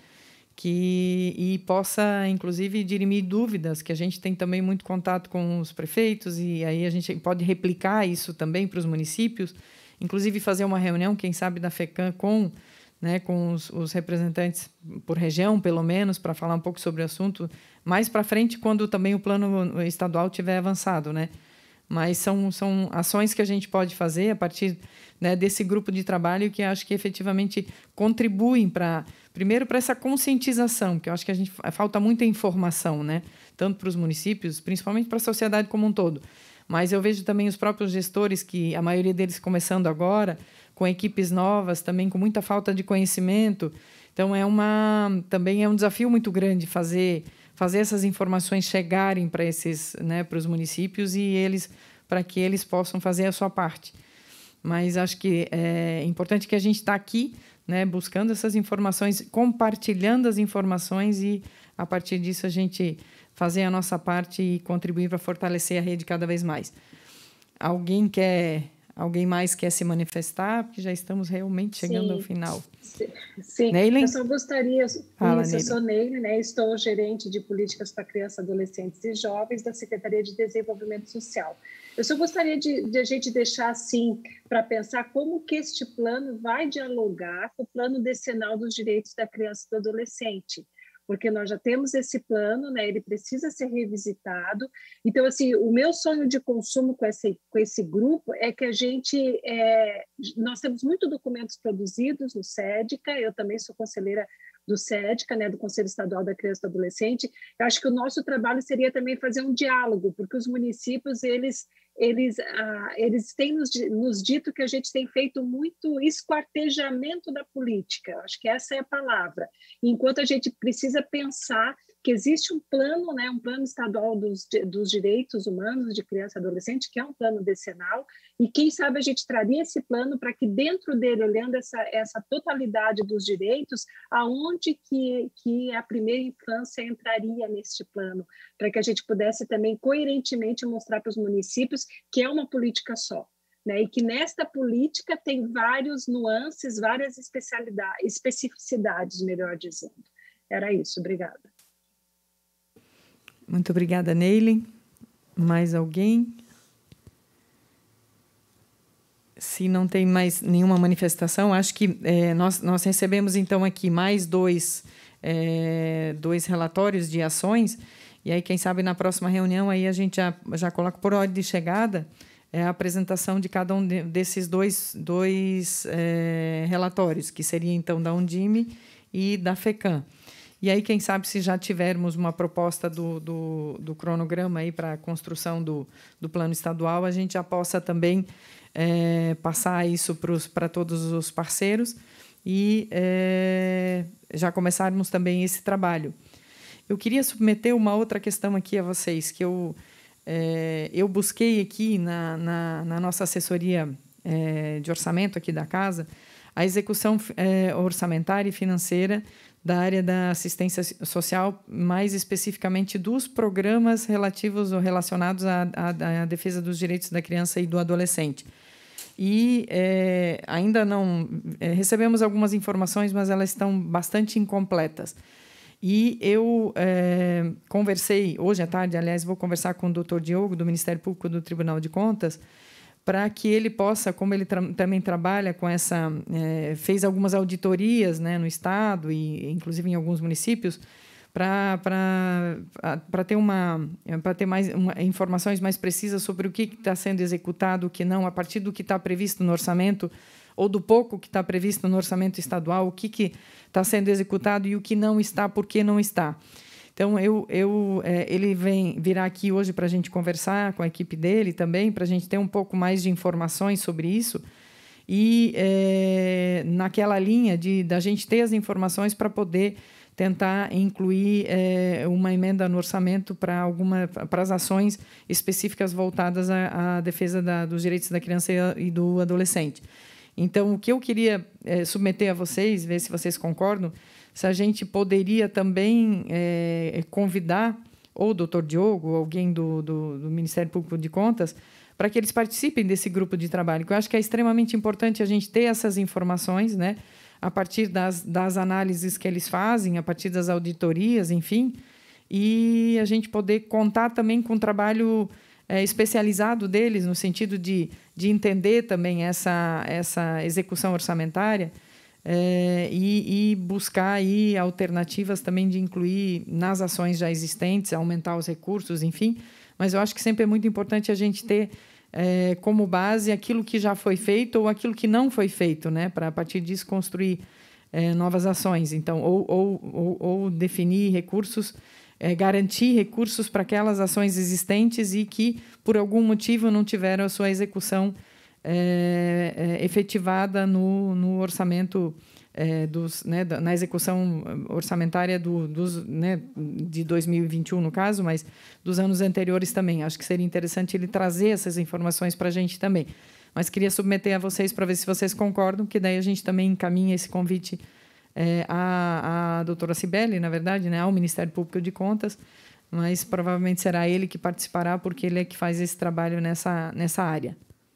que, e possa, inclusive, dirimir dúvidas, que a gente tem também muito contato com os prefeitos e aí a gente pode replicar isso também para os municípios, inclusive fazer uma reunião, quem sabe, da FECAM com, né, com os, os representantes por região, pelo menos, para falar um pouco sobre o assunto, mais para frente, quando também o plano estadual tiver avançado, né? Mas são, são ações que a gente pode fazer a partir, né, desse grupo de trabalho que acho que efetivamente contribuem para, primeiro, para essa conscientização, que eu acho que a gente falta muita informação, né, tanto para os municípios, principalmente para a sociedade como um todo. Mas eu vejo também os próprios gestores, que a maioria deles começando agora, com equipes novas, também com muita falta de conhecimento. Então, é uma, também é um desafio muito grande fazer... fazer essas informações chegarem para esses, né, para os municípios e eles, para que eles possam fazer a sua parte. Mas acho que é importante que a gente está aqui, né, buscando essas informações, compartilhando as informações e, a partir disso, a gente fazer a nossa parte e contribuir para fortalecer a rede cada vez mais. Alguém quer... Alguém mais quer se manifestar? Porque já estamos realmente chegando Sim, ao final. Sim, Neile? Eu só gostaria... Fala, isso, eu Neile. sou Neile, né? Estou gerente de políticas para crianças, adolescentes e jovens da Secretaria de Desenvolvimento Social. Eu só gostaria de, de a gente deixar assim, para pensar como que este plano vai dialogar com o plano decenal dos direitos da criança e do adolescente. Porque nós já temos esse plano, né? Ele precisa ser revisitado. Então, assim, o meu sonho de consumo com esse, com esse grupo é que a gente... É, nós temos muitos documentos produzidos no SEDCA, eu também sou conselheira do SEDCA, né, do Conselho Estadual da Criança e do Adolescente. Eu acho que o nosso trabalho seria também fazer um diálogo, porque os municípios, eles... Eles, ah, eles têm nos, nos dito que a gente tem feito muito esquartejamento da política, acho que essa é a palavra, enquanto a gente precisa pensar que existe um plano, né, um plano estadual dos, dos direitos humanos de criança e adolescente, que é um plano decenal, e quem sabe a gente traria esse plano para que dentro dele, olhando essa, essa totalidade dos direitos, aonde que, que a primeira infância entraria neste plano, para que a gente pudesse também coerentemente mostrar para os municípios que é uma política só, né? E que nesta política tem vários nuances, várias especialidades, especificidades, melhor dizendo. Era isso, obrigada. Muito obrigada, Neile. Mais alguém? Se não tem mais nenhuma manifestação, acho que é, nós, nós recebemos, então, aqui mais dois, é, dois relatórios de ações, e aí, quem sabe, na próxima reunião, aí a gente já, já coloca por ordem de chegada é, a apresentação de cada um de, desses dois, dois é, relatórios, que seria, então, da Undime e da FECAM. E aí, quem sabe, se já tivermos uma proposta do, do, do cronograma aí para a construção do, do plano estadual, a gente já possa também é, passar isso para todos os parceiros e é, já começarmos também esse trabalho. Eu queria submeter uma outra questão aqui a vocês, que eu, é, eu busquei aqui na, na, na nossa assessoria é, de orçamento aqui da casa, a execução é, orçamentária e financeira da área da assistência social, mais especificamente dos programas relativos ou relacionados à, à, à defesa dos direitos da criança e do adolescente. E é, ainda não... É, recebemos algumas informações, mas elas estão bastante incompletas. E eu é, conversei, hoje à tarde, aliás, vou conversar com o doutor Diogo, do Ministério Público do Tribunal de Contas, para que ele possa, como ele tra também trabalha com essa... É, fez algumas auditorias, né, no Estado e, inclusive, em alguns municípios, para ter, uma, ter mais uma, informações mais precisas sobre o que está sendo executado, o que não, a partir do que está previsto no orçamento, ou do pouco que está previsto no orçamento estadual, o que está sendo executado e o que não está, por que não está. Então, eu, eu, é, ele vem virá aqui hoje para a gente conversar com a equipe dele também, para a gente ter um pouco mais de informações sobre isso e é, naquela linha de da gente ter as informações para poder tentar incluir é, uma emenda no orçamento para alguma para as ações específicas voltadas à, à defesa da, dos direitos da criança e do adolescente. Então, o que eu queria é, submeter a vocês, ver se vocês concordam, se a gente poderia também é, convidar ou o doutor Diogo, ou alguém do, do, do Ministério Público de Contas, para que eles participem desse grupo de trabalho, que eu acho que é extremamente importante a gente ter essas informações, né, a partir das, das análises que eles fazem, a partir das auditorias, enfim, e a gente poder contar também com o trabalho é, especializado deles, no sentido de, de entender também essa, essa execução orçamentária, é, e, e buscar aí alternativas também de incluir nas ações já existentes, aumentar os recursos, enfim. Mas eu acho que sempre é muito importante a gente ter é, como base aquilo que já foi feito ou aquilo que não foi feito, né, para, a partir disso, construir é, novas ações. Então, ou, ou, ou, ou definir recursos, é, garantir recursos para aquelas ações existentes e que, por algum motivo, não tiveram a sua execução é, é, efetivada no, no orçamento, é, dos, né, da, na execução orçamentária do, dos, né, de dois mil e vinte e um, no caso, mas dos anos anteriores também. Acho que seria interessante ele trazer essas informações para a gente também. Mas queria submeter a vocês para ver se vocês concordam, que daí a gente também encaminha esse convite é, à, à doutora Cibele, na verdade, né, ao Ministério Público de Contas, mas provavelmente será ele que participará, porque ele é que faz esse trabalho nessa, nessa área.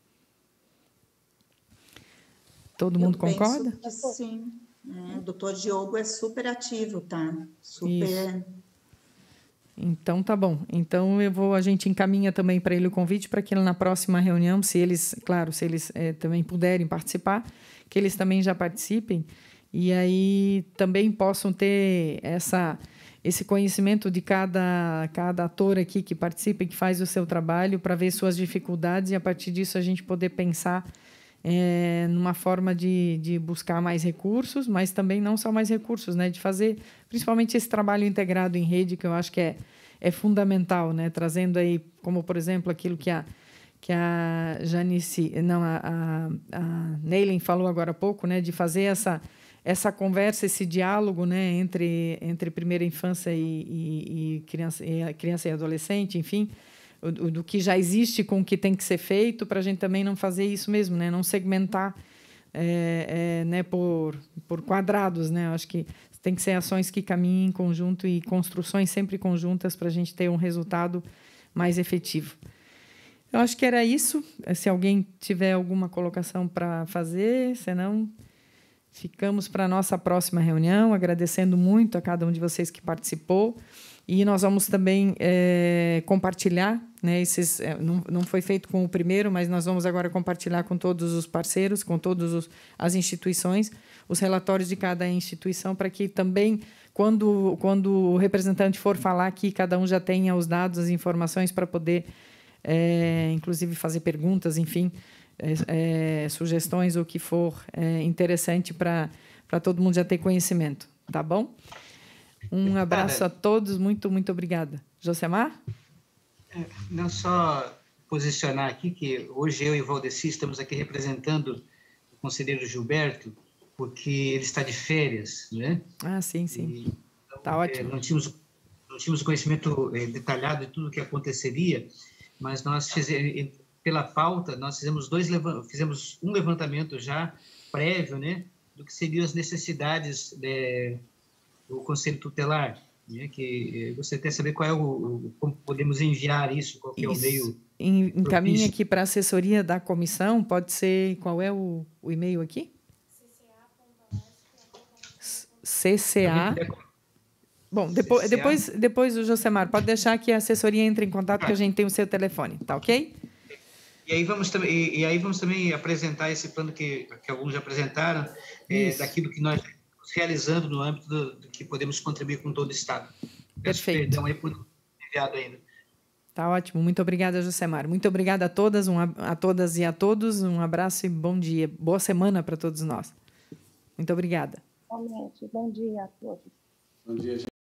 Todo mundo Eu concorda? penso que sim. É, o doutor Diogo é super ativo, tá? Super. Isso. Então, tá bom. Então, eu vou, a gente encaminha também para ele o convite para que ele, na próxima reunião, se eles, claro, se eles é, também puderem participar, que eles também já participem e aí também possam ter essa, esse conhecimento de cada, cada ator aqui que participa e que faz o seu trabalho para ver suas dificuldades e, a partir disso, a gente poder pensar É, numa forma de, de buscar mais recursos, mas também não só mais recursos, né, de fazer principalmente esse trabalho integrado em rede, que eu acho que é, é fundamental, né, trazendo aí, como, por exemplo, aquilo que a, que a Janice, não, a, a, a Neylen falou agora há pouco, né, de fazer essa, essa conversa, esse diálogo, né, entre, entre primeira infância e, e, e, criança, e criança e adolescente, enfim, do que já existe com o que tem que ser feito, para a gente também não fazer isso mesmo, né? Não segmentar é, é, né, por, por quadrados. Né? Eu acho que tem que ser ações que caminhem em conjunto e construções sempre conjuntas para a gente ter um resultado mais efetivo. Eu acho que era isso. Se alguém tiver alguma colocação para fazer, senão ficamos para a nossa próxima reunião, agradecendo muito a cada um de vocês que participou. E nós vamos também é, compartilhar, né, esses, é, não, não foi feito com o primeiro, mas nós vamos agora compartilhar com todos os parceiros, com todas as instituições, os relatórios de cada instituição, para que também, quando, quando o representante for falar aqui, cada um já tenha os dados, as informações para poder, é, inclusive, fazer perguntas, enfim, é, é, sugestões, o que for é, interessante para para todo mundo já ter conhecimento. Tá bom? Um abraço a todos, muito, muito obrigada. Josemar? Não só posicionar aqui que hoje eu e o Valdeci estamos aqui representando o conselheiro Gilberto, porque ele está de férias, né? Ah, sim, sim. E, então, tá ótimo. É, não tínhamos, não tínhamos conhecimento é, detalhado de tudo o que aconteceria, mas nós fizemos, pela pauta, nós fizemos, dois, fizemos um levantamento já prévio, né, do que seriam as necessidades de, do Conselho Tutelar, né, que eu gostaria de saber qual é o, o como podemos enviar isso, qual que é o meio. Encaminha aqui para a assessoria da comissão, pode ser, qual é o, o e-mail aqui? C C A. Bom, depois, depois, depois o Josemar pode deixar que a assessoria entre em contato, que a gente tem o seu telefone, tá ok? E aí vamos também, e, e aí vamos também apresentar esse plano que, que alguns já apresentaram, é, daquilo que nós estamos realizando no âmbito do, do que podemos contribuir com todo o Estado. Peço Perfeito. Perdão aí por enviado ainda. Tá ótimo. Muito obrigada, Josemar. Muito obrigada a todas, um, a todas e a todos. Um abraço e bom dia. Boa semana para todos nós. Muito obrigada. Realmente, bom dia a todos. Bom dia, gente.